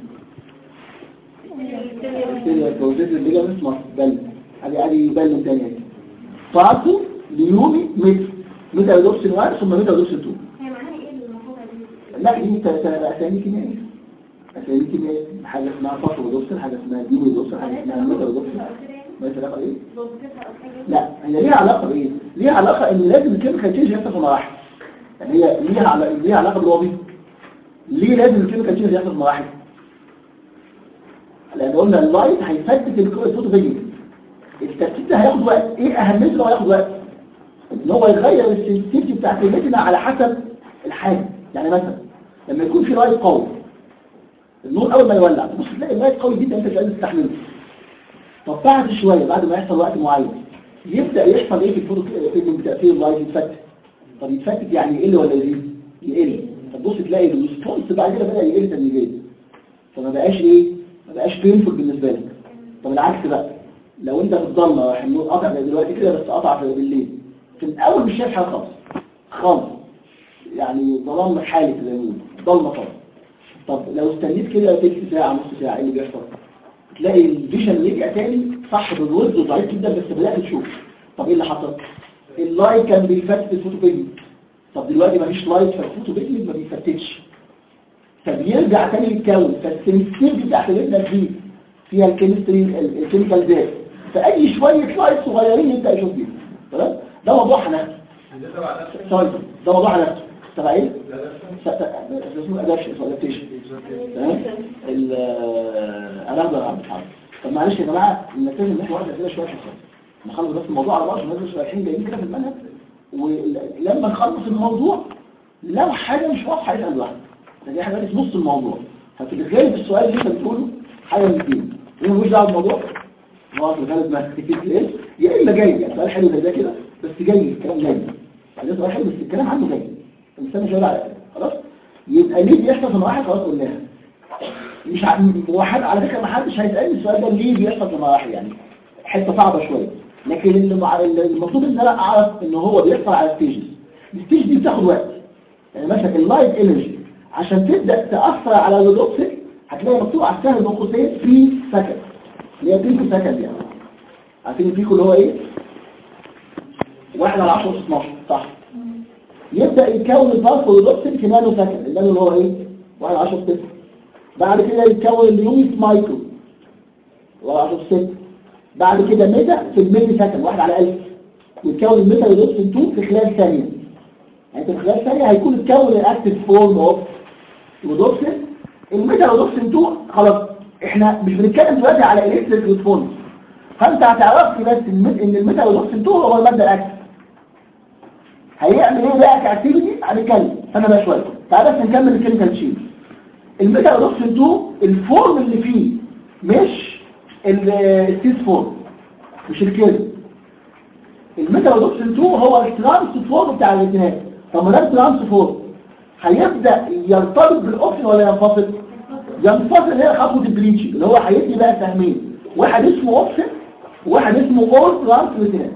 السيريا بروسيس الليجامنت مصر بلم. ادي ادي بلم تاني اهي. باصو ليومي متر. ميتا دوكسين واحد ثم ميتا دوكسين اتنين. هي معناها ايه المفروضه دي؟ لا دي اسامي كيميائيه. اسامي كيميائيه، حاجه اسمها باصو ودوكسين، حاجه اسمها ديوي دوكسين، حاجه اسمها ميتا دوكسين. ما علاقه ايه؟ لا هي ليها علاقه بايه؟ ليها علاقه ان لازم الكيميكال تشينج يحصل في مراحل. يعني هي ليها علاقه ليها علاقه بالوظيفه. ليه لازم الكيميكال تشينج يحصل في مراحل؟ لان قلنا اللايت هيفتت الفوتوفيجيك. التفتيت ده هياخد وقت. ايه اهميته لو هياخد وقت؟ ان هو يغير السنسيتيفيتي بتاعت الريتنا على حسب الحاجه. يعني مثلا لما يكون في لايت قوي، النور اول ما يولع تبص تلاقي اللايت قوي جدا انت مش قادر تستحمله. طب بعد شويه بعد ما يحصل وقت معين يبدا يحصل ايه في الفوتو فيجن بتاثير اللايت؟ يتفتت. طب يتفتت يعني يقل ولا يزيد؟ يقل. فتبص تلاقي الريسبونس بعد كده بدا يقل تدريجيا. فما بقاش ايه؟ ما بقاش بينفول بالنسبه لك. طب العكس بقى، لو انت في الضلمه راح النور قطع زي دلوقتي كده بس قطع في بالليل، في الاول مش شايف حاجه خالص خالص، يعني ظلام حالك زي ما بيقولوا، ضلمه خالص. طب لو استنيت كده تلت ساعه نص ساعه ايه اللي بيحصل؟ تلاقي الفيجن رجع تاني صح بالوز ضعيف جدا بس بدات تشوف. طب ايه اللي حصل؟ اللايت كان بيفتت الفوتوبيجمنت. طب دلوقتي مفيش لايت فالفوتوبيجمنت ما بيفتتش، فبيرجع تاني يتكون. فالسنسيتيفيتي بتاعت الريتنا دي فيها الكيمستري الكيميكال ذات، فاي شويه لايت صغيرين يبدا يشوف بيهم. تمام؟ ده موضوع نفسه. سوري ده موضوع نفسه. تبع ايه؟ اسمه ادابشن او ادابتيشن. تمام؟ ال انا اقدر اعمل حاجه. طب معلش يا جماعه النتيجه ان احنا واحده كده شويه شويه نخلص بس الموضوع على بعض عشان مش رايحين جايين كده في المنهج. ولما نخلص الموضوع لو حاجه مش واضحه يسال واحد، دي حاجه في نص الموضوع هتبقى الغالب السؤال اللي انت بتقوله حاجه من اثنين، هو ملوش دعوه بالموضوع هو في الغالب ما تكتبش يا اما جاي يعني سؤال حلو زي ده كده بس جاي الكلام جاي ده سؤال حلو بس الكلام عنه جاي الانسان مش هيقول على خلاص. يبقى ليه بيحصل في مراحل؟ خلاص قلناها. مش واحد على فكره ما حدش هيسالني السؤال ده ليه بيحصل في مراحل، يعني حته صعبه شويه، لكن المفروض ان انا اعرف ان هو بيحصل على ستيجز. الستيج دي بتاخد وقت. يعني مثلا اللايت انرجي عشان تبدا تاثر على الريدوكسين هتلاقي مكتوب على السهم بين قوسين في سكند اللي هي بيكو سكند. يعني عارفين البيكو اللي هو ايه؟ واحد على عشرة أس اتناشر صح؟ يبدا يتكون الفالف والريدوكسين في نانو سكند. النانو اللي هو ايه؟ واحد على عشرة ستة. بعد كده يتكون اليونت مايكرو واحد على عشرة ستة. بعد كده ميتا في الميلي سكند واحد على ألف. يتكون الميتا ريدوكسين اتنين في خلال ثانيه. يعني في خلال ثانيه هيكون اتكون الاكتيف فورم اوف ريدوكسين. الميتا ريدوكسين اتنين خلاص احنا مش بنتكلم دلوقتي على الكتريك ريسبونس، فانت هتعرف بس ان الميتا ريدوكسين اتنين هو الماده الاكتيف. هيعمل ايه بقى كاكتيفيتي؟ هنتكلم انا بقى شويه. تعال بس نكمل الكيميكال تشين. الميتا ريدوكسين اتنين الفورم اللي فيه مش الستيت فورم مش الكيرف. الميتا ريدوكسين اتنين هو الترانس فورم بتاع الاثنين. طب ما ده الترانس فورم هيبدا يرتبط بالاوبشن ولا ينفصل؟ ينفصل. هي خطوه البليتشنج اللي هو هيدي بقى سهمين، واحد اسمه اوبشن وواحد اسمه اول ترانس الاثنين.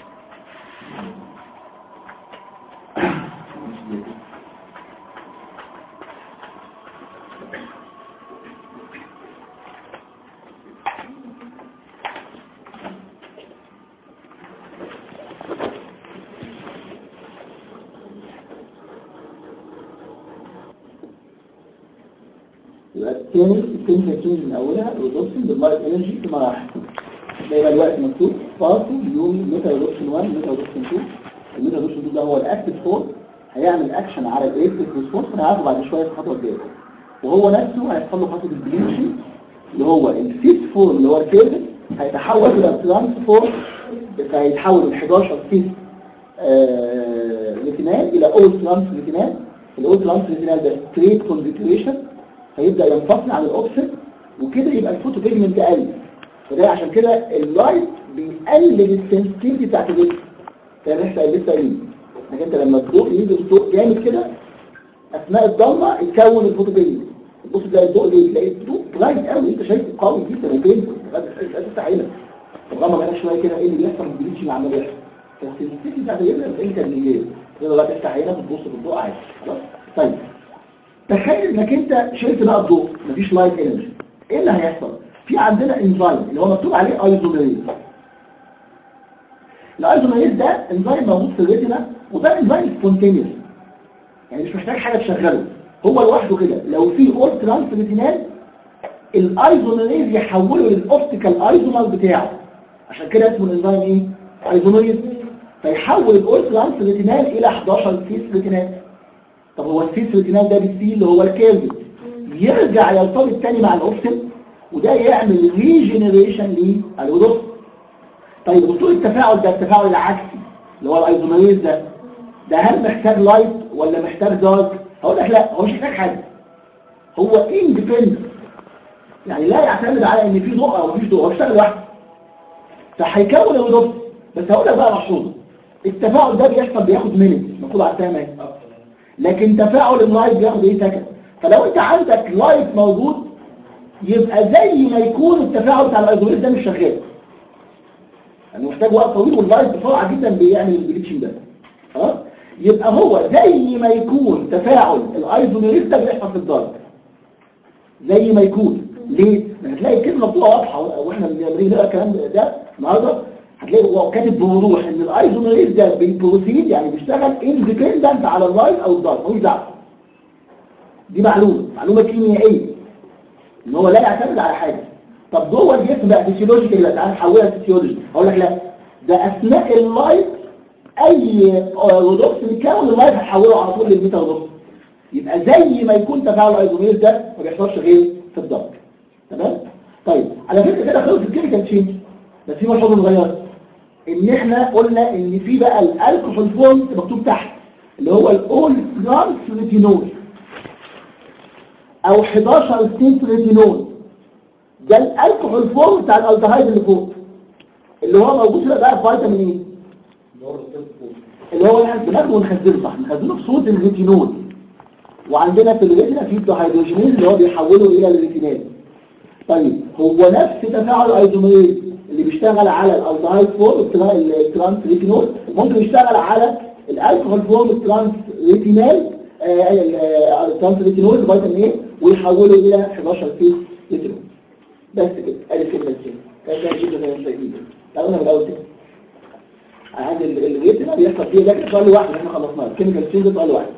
الثاني الكيميكال تشينج من اولها ريدوكسين باللايت انرجي في مراحل. يبقى الوقت مكتوب فاسو يومي ميتا ريدوكسين واحد ميتا ريدوكسين اتنين. الميتا ريدوكسين اتنين ده هو الاكتيف فورم هيعمل اكشن على الالكتريك ريسبونس هنعرفه بعد شويه في الخطوه الجايه. وهو نفسه هيحصل له خطوه البليتشنج اللي هو السيت فورم اللي هو الكيرفن هيتحول الى ترانس فورم فهيتحول من حداشر سيت آه ليتينال الى اول ترانس ليتينال. الاول ترانس ليتينال ده ستريت كونفيجريشن هيبدأ ينفصل عن الأوبسن وكده يبقى الفوتو بيجمنت أقل. فده عشان كده اللايت بيقلل السنسيتيفيتي بتاعت الجسم. كان احنا لسه قايلين انك انت لما الضوء ينزل الضوء جامد كده اثناء الضلمه يتكون الفوتو بيجمنت. تبص تلاقي الضوء اللي تلاقي الضوء برايت قوي، انت شايفه قوي جدا وبينفل لازم تفتح عينك. طب لما بقى شويه كده ايه اللي بيحصل ما بيجيش مع عمليه السنسيتي بتاعت الابره انت اللي تقدر بقى تفتح عينك وتبص في الضوء عادي خلاص. طيب تخيل انك انت شلت بقى الضوء مفيش لايت انرجي، ايه اللي هيحصل؟ في عندنا انزيم اللي هو مكتوب عليه ايزوميريز. الايزوميريز ده انزيم موجود في الريتنا، وده انزيم سبونتينيوس يعني مش محتاج حاجه تشغله، هو لوحده كده. لو في اول ترانس ريتينال الايزوميريز يحوله للاوبتيكال ايزومر بتاعه، عشان كده اسمه الانزيم ايه؟ ايزوميريز. فيحول الاول ترانس ريتينال الى احداشر سيس ريتينال. طب هو السيس ريتينال ده بالسي اللي هو الكيرفت يرجع يرتبط تاني مع الاوبتيك، وده يعمل ريجينيريشن للوضوح. طيب بصوا التفاعل ده التفاعل العكسي اللي هو الايزوميريز ده ده هل محتاج لايت ولا محتاج دارك؟ هقول لك لا، هو مش محتاج حاجه، هو اندبندنت يعني لا يعتمد على ان في ضوء او مفيش ضوء، هو بيشتغل لوحده فهيكون الوضوح. بس هقول لك بقى ملحوظه، التفاعل ده بيحصل بياخد مينت مكتوب على التايم اهي، لكن تفاعل اللايت بياخد ايه سكند. فلو انت عندك لايت موجود يبقى زي ما يكون التفاعل بتاع الايزوميريز ده مش شغال، يعني محتاج وقت طويل واللايت بسرعه جدا بيعمل البليتشنج ده. خلاص يبقى هو زي ما يكون تفاعل الايزوميريز ده بيحصل في الدارك زي ما يكون. ليه؟ هتلاقي الكلمه مكتوبه واضحه واحنا بنعمل نقرا الكلام ده النهارده، هتلاقي هو كاتب بوضوح ان الايزوميريز ده بيبروسيد يعني بيشتغل اندبندنت على اللايت او الدارك، ملوش دعوه. دي معلومه معلومه كيميائيه ان هو لا يعتمد على حاجه. طب جوه الجسم بقى فيسيولوجيكال بقى تعالى نحولها لفيسيولوجي، اقول لك لا ده اثناء اللايت اي رودوكس بيتكون اللايت هتحوله على طول للبيتا رودوكس. يبقى زي ما يكون تفاعل الايزوميريز ده ما بيحصلش غير في الدارك. تمام؟ طيب على فكره كده خلص الكيميكال تشينج، بس في ملحوظه صغيره ان احنا قلنا ان في بقى الالكحول فورم مكتوب تحت اللي هو الاول ترانس ريتينول او حداشر ستيت ريتينول، ده الالكحول فورم بتاع الالدهايد اللي فوق اللي هو موجود بقى في فيتامين ايه اللي هو احنا بناخده ونخزنه صح، نخزنه في صوره الريتينول. وعندنا في الريتنا في الدهيدروجينيز اللي هو بيحوله الى الريتينال. طيب هو نفس تفاعل الايزوميريز اللي بيشتغل على الالدهايد فورم الترانس ريتينول ممكن يشتغل على الالكحول فورم الترانس ريتينال الترانس ريتينول فيتامين ايه ويحوله الى حداشر سيس ريتينول. بس كده ادي الكلمه دي كانت جدا زي ما شايفين. تعالوا من الاول تاني عند الريتنا بيحصل فيه ده سؤال واحد احنا خلصناه الكيميكال تشينج سؤال واحد.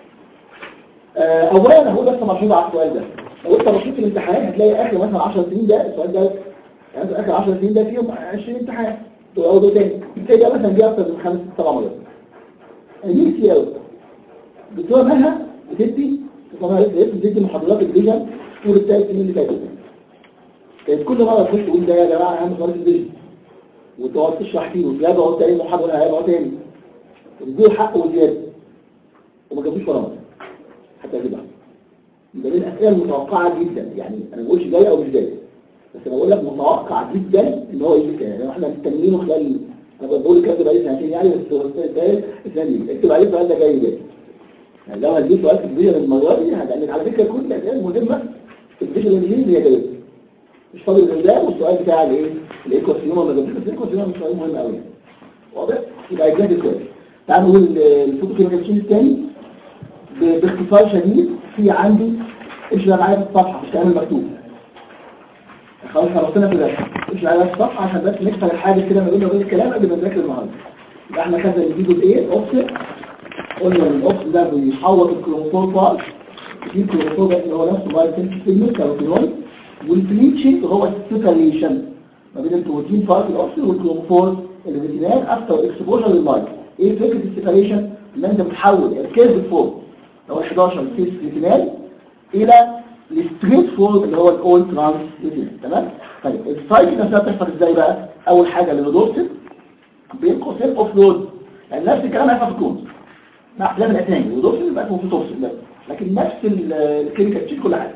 اولا انا هقول بس ملحوظه على السؤال ده، لو انت بصيت في الامتحان هتلاقي اخر مثلا عشر سنين ده السؤال ده يعني اخر عشر سنين ده فيهم عشرين امتحان او ده تاني بتلاقي مثلا دي اكتر من خمس سبع مرات. دي كتير قوي. الدكتوره منها بتدي طبعا بتدي محاضرات الفيجن طول الثلاث سنين اللي فاتت. كانت كل مره تخش تقول ده يا جماعه اهم سؤال الفيجن وتقعد تشرح فيه وزياده وقعد تاني محاضره هيبقى تاني تديه حق وزياده وما جابوش ولا مره حتى كده. ده من الاسئله المتوقعه جدا، يعني انا ما بقولش جايه او مش جايه بس انا بقول لك متوقع جدا ان هو يجي كده. يعني احنا مستنيينه خلال انا بقول كده بقى سنتين يعني بس السؤال الثاني اكتب عليه السؤال ده جاي جاي. يعني لو هديك سؤال في الفيجن المره دي هتعمل على فكره كل الاسئله المهمه في الفيجن الانجليزي هي جايه مش فاضل غير ده والسؤال بتاع الايه الايكوسيوم ما جابش بس الايكوسيوم مش سؤال مهم قوي يعني. واضح؟ يبقى اجازه كويس. تعالوا نقول الفوتوكيميكال تشينج الثاني باختصار شديد. في عندي ايش معايا في الصفحه مش كلام المكتوب خلاص خلصنا في ده. ايش معايا في الصفحه عشان بس نكسر الحاجز كده ما بيننا وبين الكلام قبل ما نذاكر النهارده. يبقى احنا خدنا اللي فيه جزئين اوبسيت، قلنا ان الاوبسيت ده بيحوط الكروموسوم بارت في الكروموسوم اللي هو نفسه بايتنس بيجمنت او كينويد، والبليتشنج هو السيبريشن ما بين البروتين بارت الاوبسيت والكروموسوم الريتينال افتر اكسبوجر لللايت. ايه فكره السيبريشن؟ ان انت بتحول الكيرف فورم اللي هو حداشر سيس ريتينال الى الستريت فورم اللي هو الاول ترانس ريتينال. تمام؟ طيب السايكل نفسها بتحصل ازاي بقى؟ اول حاجه الريدوكتيف بين قوسين اوف لود، يعني نفس الكلام هيحصل في الكونز مع اختلاف الاسامي. الريدوكتيف بقى في توكسين لكن نفس الكيميكال تشيل كل حاجه.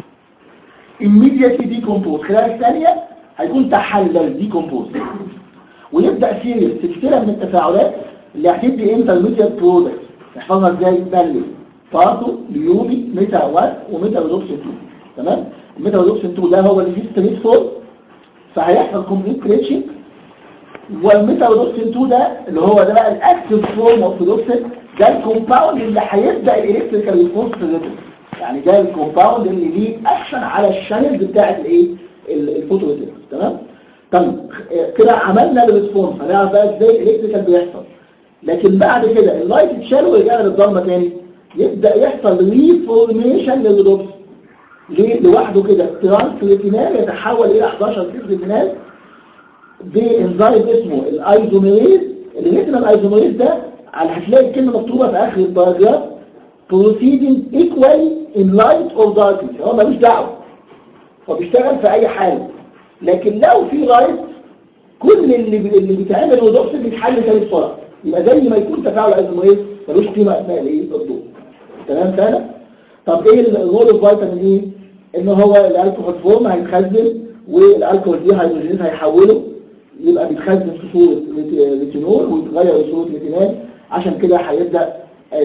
immediately decompose خلال الثانيه هيكون تحلل ديكومبوز ويبدا سيريس سلسله من التفاعلات اللي هتدي انترميديت برودكت. نحفظها ازاي؟ بالي بارتو ليومي ميتا واحد وميتا ريدوكسين اتنين. تمام؟ الميتالودوكسين اتنين ده هو اللي فيه ستريت فور، فهيحصل كومبليت كريتشنج. والميتالودوكسين اتنين ده اللي هو ده بقى الاكتف فورم اوف دوكسين، ده الكومباوند اللي هيبدا الالكتريكال ريسبونس في الريتم. يعني ده الكومباوند اللي ليه اكشن على الشانلز بتاعت الايه؟ الفوتوريسبتور. تمام؟ طب كده عملنا الريسبونس، هنعرف بقى ازاي الالكتريكال بيحصل. لكن بعد كده اللايت اتشال ورجع للضلمه تاني، يبدا يحصل ريفورميشن للريدوكس. ليه؟ لوحده كده ترانسليتينال يتحول الى احداشر سيكليتينال بانزيم اسمه الايزوميريز. الريتينال ايزوميريز ده على هتلاقي الكلمه مكتوبه في اخر الباراجراف proceeding equally in light or darkness. هو ملوش دعوه، هو بيشتغل في اي حاله. لكن لو في لايت كل اللي اللي بيتعمل ريدوكس بيتحل تاني بسرعه، يبقى زي ما يكون تفاعل ايزوميريز ملوش قيمه اثناء الايه؟ الضوء. تمام كده؟ طب ايه الرول اوف فيتامين ايه؟ ان هو الالكحول فورم هيتخزن، والالكحول دي هيدروجينيز هيحوله يبقى بيتخزن في صوره ريتينول ويتغير لصوره ريتينال. عشان كده هيبدا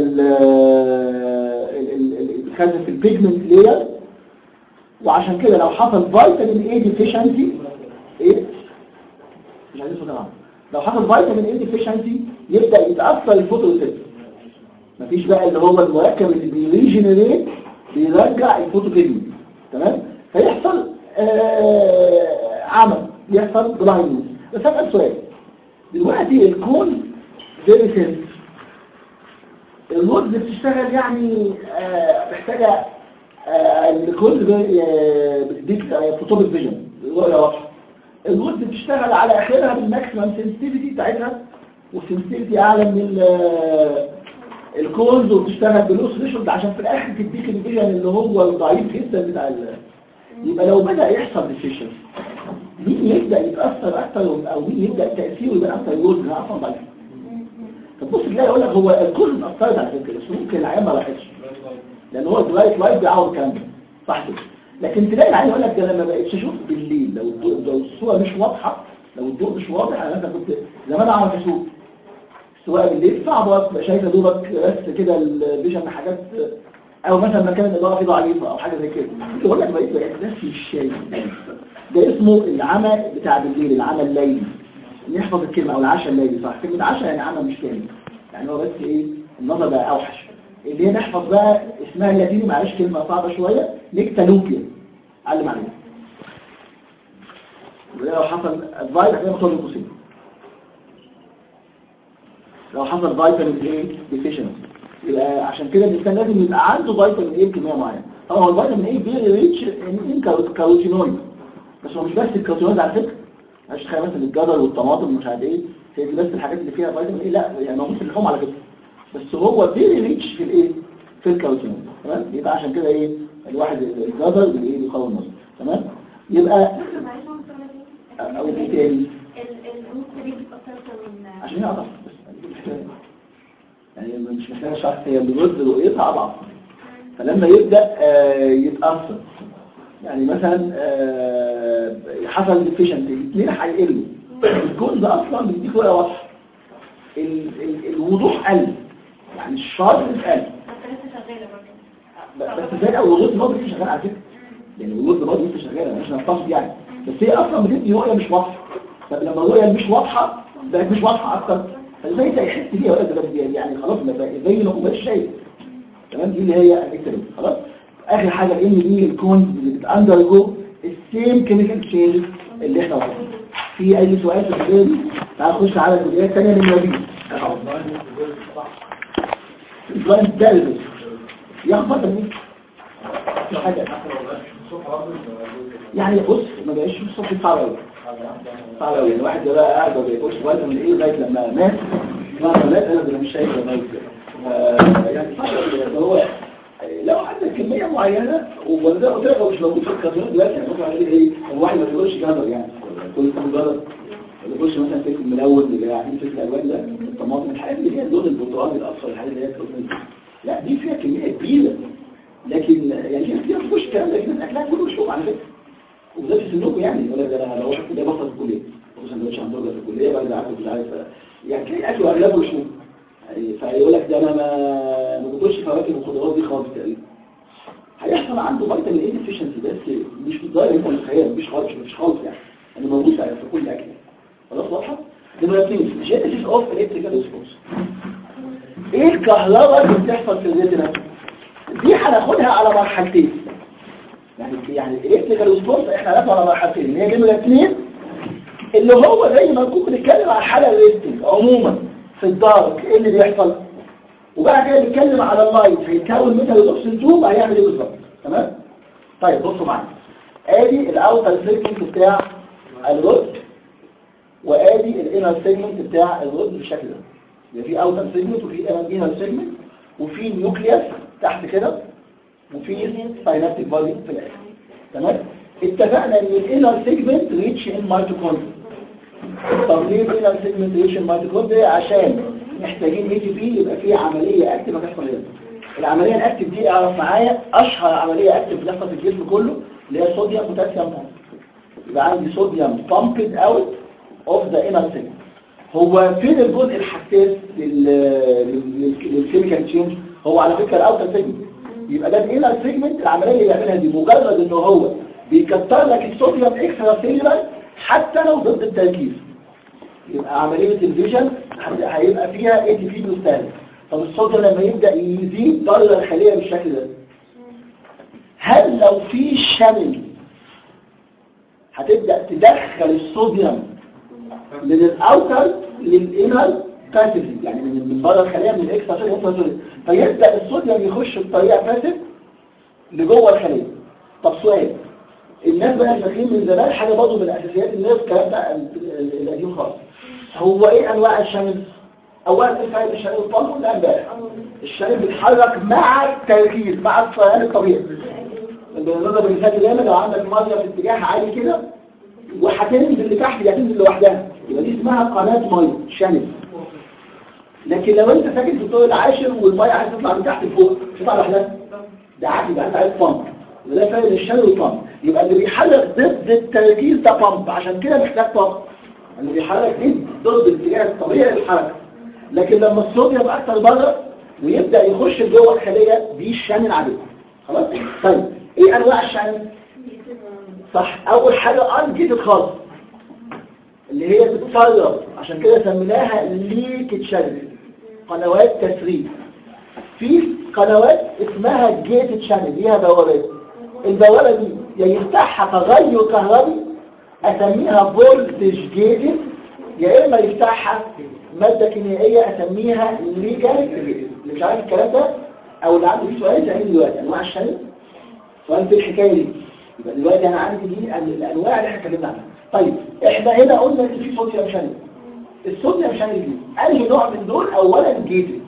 يتخزن في البيجمنت لاير. وعشان كده لو حصل فيتامين اي ديفيشنسي ايه؟ مش عايزين طبعا. لو حصل فيتامين اي ديفيشنسي يبدا يتاثر الفوتوريسبتور. مفيش بقى اللي هو المركب اللي بيريجنريت بيرجع الفوتوبيجمنت. تمام؟ فيحصل آه عمل، يحصل بلايندنس. بس اسال سؤال دلوقتي، الكون فيري سيمبل، الرود بتشتغل يعني آه محتاجه آه الكون بتديك فوتوبيك فيجن، رؤيه واضحه. الرود بتشتغل على اخرها بالماكسيمم سنسيتيفيتي بتاعتها، والسنسيتيفيتي اعلى من الكونز، وبتشتغل باللوس ريشورد عشان في الاخر تديك الفيجن اللي هو الضعيف جدا بتاع ال... يبقى لو بدا يحصل ديفيشن، مين يبدا يتاثر اكتر او مين يبدا تاثيره يبقى اكتر؟ الجزء ده اصلا ضعيف. طب بص تلاقي يقول لك هو الكل اتاثرت على فكره، بس ممكن العيان ما لاحظش لان هو اللايت لايت بيعوض الكلام ده، صح كده؟ لكن تلاقي العيان يقول لك ده لما بقتش اشوف بالليل، لو الضوء لو الصوره مش واضحه، لو الضوء مش واضح، انا مثلا كنت زمان اعرف اشوف سواء بالليل صعب تبقى شايفه دوبك بس كده الفيجن حاجات، او مثلا مكان الاضاءه فيه ضعيفه او حاجه زي كده. يقول لك بقيت بقيت نفسي الشايف ده اسمه العمى بتاع بالليل، العمى الليلي. نحفظ الكلمه، او العشاء الليلي، صح؟ كلمه عشاء يعني عمى مش كامل، يعني هو بس ايه النظر بقى اوحش. اللي هي نحفظ بقى اسمها اللاتيني، معلش كلمه صعبه شويه، نكتالوبيا، علم عليها. ولو حصل الفايت هتلاقي مطلوب القوسين. لو حصل فيتامين ايه ديفيشنسي، يبقى عشان كده الانسان لازم يبقى عنده فيتامين ايه بكميه معينه. طبعا هو الفيتامين ايه بيري ريتش ان كاروتينويد، بس هو مش بس الكاروتينويد على فكره. مش تخيل مثلا الجزر والطماطم ومش عارف ايه هي دي بس الحاجات اللي فيها فيتامين ايه، لا يعني موجود في اللحوم على فكره، بس هو بيري ريتش في الايه؟ في الكاروتينويد. تمام؟ يبقى عشان كده ايه الواحد الجزر بالايه بيقوي النظر. تمام؟ يبقى او ايه تاني؟ عشان يعرف يعني مش محتاجه شرح، هي الرد رؤيتها اضعف، فلما يبدا آه يتاثر يعني مثلا آه حصل ديفيشنسي الاثنين هيقلوا. الكون ده اصلا بيديك رؤيه واضحه، الوضوح قل، يعني الشارب قل، بس زي الوضوح الماضي لسه شغال على فكره، يعني الوضوح الماضي لسه شغال مش نفترض يعني، بس هي اصلا بتدي رؤيه مش واضحه. طب لما الرؤيه مش واضحه بقت مش واضحه اكتر، فازاي تحس بيها ولا ده يعني خلاص زي ما كنتش شايف. تمام؟ دي اللي هي الكترون. خلاص. اخر حاجه الام دي الكون اللي بتاندرجو السيم كيميكال تشينج اللي احنا وصلنا. في اي سؤال في الجزئيه دي؟ تعال نخش على الجزئيه الثانيه من النبي. السؤال الثالث يخبط مين؟ في حاجه يعني بص ما بقاش الصبح صعب قوي صعب قوي. الواحد ده بقى قاعد ما بيقولش وقت من ايه لغايه لما مات ما مات انا ده مش شايف لغايه يعني صعب قوي. هو لو عندك كميه معينه وده قلت لك هو مش موجود في الكاتالوج دلوقتي، يعني ممكن عليه ايه الواحد ما بيقولش جدر يعني كل كام جدر ما بيقولش مثلا فكر ملون اللي قاعدين في الالوان ده الطماطم الحاجات اللي هي اللون البرتقالي الاصفر الحاجات اللي هي لا دي فيها كميه كبيره، لكن يعني في ناس بتخش الكلام ده لكن اكلها كله مشروب على فكره وده في سنوكم يعني ولا ده انا لو واحد كده بطل في الكليه خصوصا لو مش عنده في الكليه بعد عارف مش عارف يعني تلاقي اكله اغلبه مشروب يعني فيقول لك ده انا ما ما باكلش فواكه وخضروات دي خالص تقريبا. هيحصل عنده فيتامين ايه ديفيشنسي نمرة اثنين جينيسيس اوف الكتريكال ريسبونس. ايه الكهرباء اللي بتحصل في الريتنا؟ دي هناخدها على مرحلتين. يعني يعني الالكتريكال ريسبونس احنا هناخدها على مرحلتين اللي هي نمرة اثنين اللي هو زي ما نكون بنتكلم على الحالة الريستنج عموما في الدارك ايه اللي بيحصل، وبعد كده بنتكلم على اللايت هيتكون ميتال توكسين توب هيعمل ايه بالظبط. تمام؟ طيب بصوا معايا. ادي الاوتر سيجمنت بتاع الرود وادي الانر سيجمنت بتاع الرود بالشكل ده. يبقى في اوتر سيجمنت وفي انر سيجمنت وفي نيوكليوس تحت كده وفي ساينابتيك بادي في الاخر. تمام؟ اتفقنا ان الانر سيجمنت ريتش ان ميتوكوندريا. طب ليه الانر سيجمنت ريتش ان ميتوكوندريا؟ عشان محتاجين اي تي بي يبقى في عمليه اكتف هتحصل هنا. العمليه الاكتف دي اعرف معايا اشهر عمليه اكتف بتحصل في الجسم كله اللي هي صوديوم بوتاسيوم بامب. يبقى عندي صوديوم بامبد اوت اوف ذا انر سيجمنت. هو فين الجزء الحساس للكيميكال تشينج؟ هو على فكره الاوتر سيجمنت. يبقى ده الانر سيجمنت العمليه اللي بيعملها دي مجرد ان هو بيكتر لك الصوديوم اكسترا سيلولار حتى لو ضد التركيز. يبقى عمليه الفيجن هيبقى فيها اي تي بي مستهلك. طب الصوديوم لما يبدا يزيد بره الخليه بالشكل ده، هل لو في شانل هتبدا تدخل الصوديوم من الاوتر للانر باسيف، يعني من من بره الخليه من الاكسترا سيلولار، فيبدا الصوديوم يخش بطريقه باسيف لجوه الخليه. طب سؤال، الناس بقى فاكرين من زمان حاجه برضه من اساسيات الناس الكلام ده القديم خالص. هو ايه انواع الشانل؟ اولا ايه فايده الشانل الطلق ولا امبارح؟ الشانل بيتحرك مع التركيز مع الصيان الطبيعي. بالنظر بالمثال دايما لو عندك ميه في اتجاه عالي كده وهتنزل لتحت دي هتنزل لوحدها يبقى دي اسمها قناه ميه شانل. لكن لو انت ساكن في الدور العاشر والميه عايزه تطلع من تحت لفوق مش هتطلع لوحدها، ده عادي يبقى انت عايز بامب. وده فايده الشانل والبامب. يبقى اللي بيحرك ضد التركيز ده بامب، عشان كده محتاج بامب. اللي بيحرك ضد الاتجاه الطبيعي للحركه. لكن لما الصوديوم اكتر بره ويبدا يخش جوه الخليه دي الشانل عادي. خلاص؟ طيب ايه انواع الشانل؟ صح، اول حاجه انجيتد خالص اللي هي بتتسرب، عشان كده سميناها ليكد شانل، قنوات تسريب. في قنوات اسمها جيتد شانل ليها بوابات. البوابه دي يا يفتحها تغير كهربي اسميها فولتج جيتد، يا اما يفتحها ماده كيميائيه اسميها ليجال جيتد. اللي مش عارف الكلام ده او اللي عنده فيه سؤال يسالني دلوقتي انواع الشانل. سؤال في الحكايه دي. يبقى دلوقتي انا عندي دي الانواع اللي احنا اتكلمنا عنها. طيب احنا هنا قلنا ان في صوديوم شانل. الصوديوم شانل دي انهي نوع من دول؟ اولا جيتد.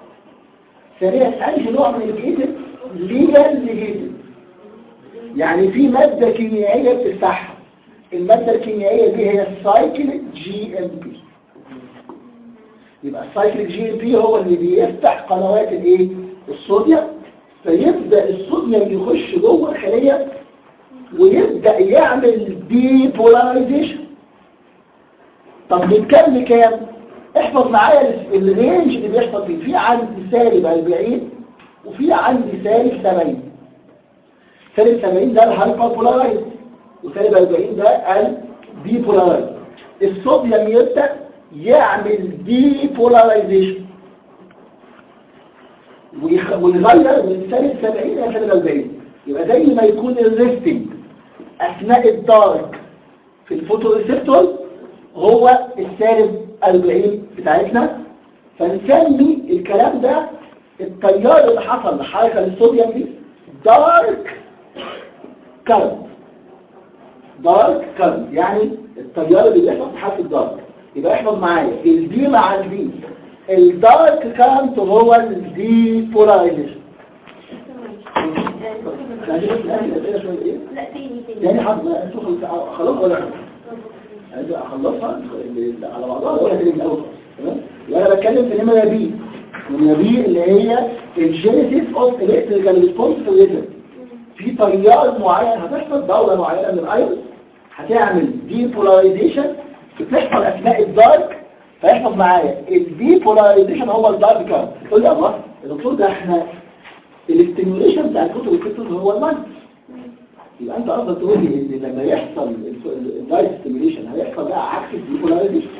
ثانيا انهي نوع من الجيتد؟ ليجال جيتد. يعني في ماده كيميائيه بتفتحها. الماده الكيميائيه دي هي السايكل جي ام بي. يبقى السايكل جي ام بي هو اللي بيفتح قنوات الايه؟ الصوديوم، فيبدا الصوديوم يخش جوه الخليه ويبدا يعمل ديبولاريزيشن. طب من كام لكام؟ احفظ معايا الرينج اللي بيحصل فيه. في عندي سالب أربعين وفي عندي سالب ثمانين. سالب ثمانين ده الهايبر بولارايز وسالب أربعين ده الديبولارايز. الصوديوم يبدا يعمل ديبولاريزيشن ويغير من سالب سبعين الى سالب أربعين. يبقى زي ما يكون الريستنج اثناء الدارك في الفوتوريسبتور هو السالب أربعين بتاعتنا، فنسمي الكلام ده التيار اللي حصل لحركه للصوديوم دي دارك كارنت. دارك كارنت يعني التيار اللي بيحصل في حركه الدارك. يبقى احفظ معايا الدي مع الدي. الدارك كارنت هو الديبولاريزيشن. لا تاني تاني يعني حضر خلاص ولا عايز اخلصها على بعضها ولا تاني الاول. تمام؟ وانا بتكلم في نمره بي. نمره بي اللي هي الجينيسيس اوف الكتريكال ريسبونس في الريتم. في تيار معين هتحصل دوره معينه من الايرس هتعمل ديبولاريزيشن بتحصل اثناء الدارك. فيحفظ معايا الديبولاريزيشن هو الدارك كارنت. تقول لي الله يا دكتور ده احنا الاستيميوليشن بتاع الكتب والكتب هو المايند. يبقى انت قصدك تقول لي ان لما يحصل الدايت ستيميوليشن هيحصل بقى عكس الديبولاريزيشن.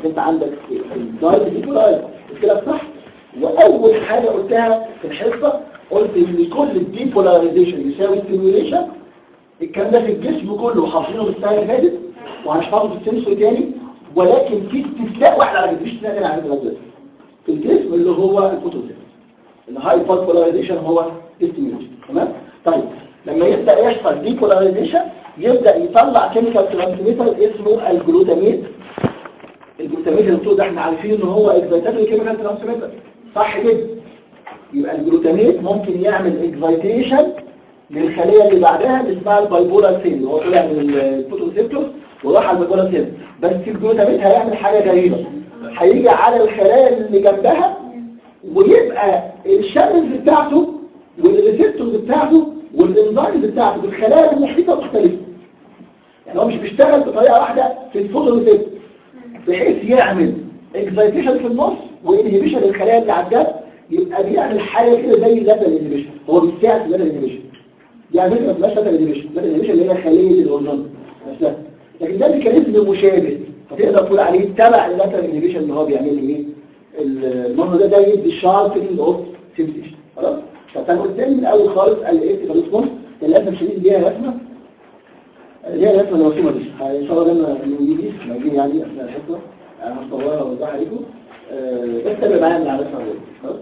انت عندك الدايت ديبولايز كده صح. واول حاجه قلتها في الحصه قلت ان كل الديبولايزيشن يساوي ستيميوليشن. الكلام ده في الجسم كله حافظينه بالسنه اللي فاتت وهنحفظه في السنسوري تاني، ولكن في استثناء واحد على مفيش استثناء تاني على الجسم. في الجسم اللي هو الفوتوسينثيسيس الهايبر بولاريزيشن هو ستيميوليشن. تمام. طيب لما يبدا يحصل ديبولايزيشن يبدا يطلع كيميكال ترانسميتر اسمه الجلوتاميت. الجلوتاميت اللي ده احنا عارفين ان هو اكزايتاتوري كيميكال ترانسميتر صح كده. يبقى الجلوتاميت ممكن يعمل اكزايتيشن للخليه اللي بعدها اللي اسمها البايبولار سيل اللي هو طلع من الفوتوريسبتور وراح على البايبولار سيل. بس الجلوتاميت هيعمل حاجه غريبه، هيجي على الخلايا اللي جنبها ويبقى الشاملز بتاعته والريسبتورز بتاعته والانزيمز بتاعته بالخلايا المحيطه مختلفه. يعني هو مش بيشتغل بطريقه واحده في الفوتوريسبتور بحيث يعمل اكزايتيشن في النص وانهبيشن للخلايا اللي على الجنب، يبقى بيعمل حاجه كده زي اللاترال انهبيشن. هو بيساعد في اللاترال انهبيشن. يعني ما بلاش لاترال انهبيشن، اللاترال انهبيشن اللي هي خليه الاورجان نفسها، لكن ده ميكانيزم مشابه فتقدر تقول عليه تبع اللاترال انهبيشن اللي هو بيعمل ايه المره ده ده يدي الشاربنج اوف سيمبليشن. خلاص. فكان قدامي من الاول خالص قال ايه الريسبونس للاسف الشديد ليها رسمه ليها رسمه المرسومه دي ان شاء الله لما نيجي نجي يعني اثناء الحصه انا هصورها واوضحها عليكم. بس تابع معايا من على الرسمه دي. خلاص.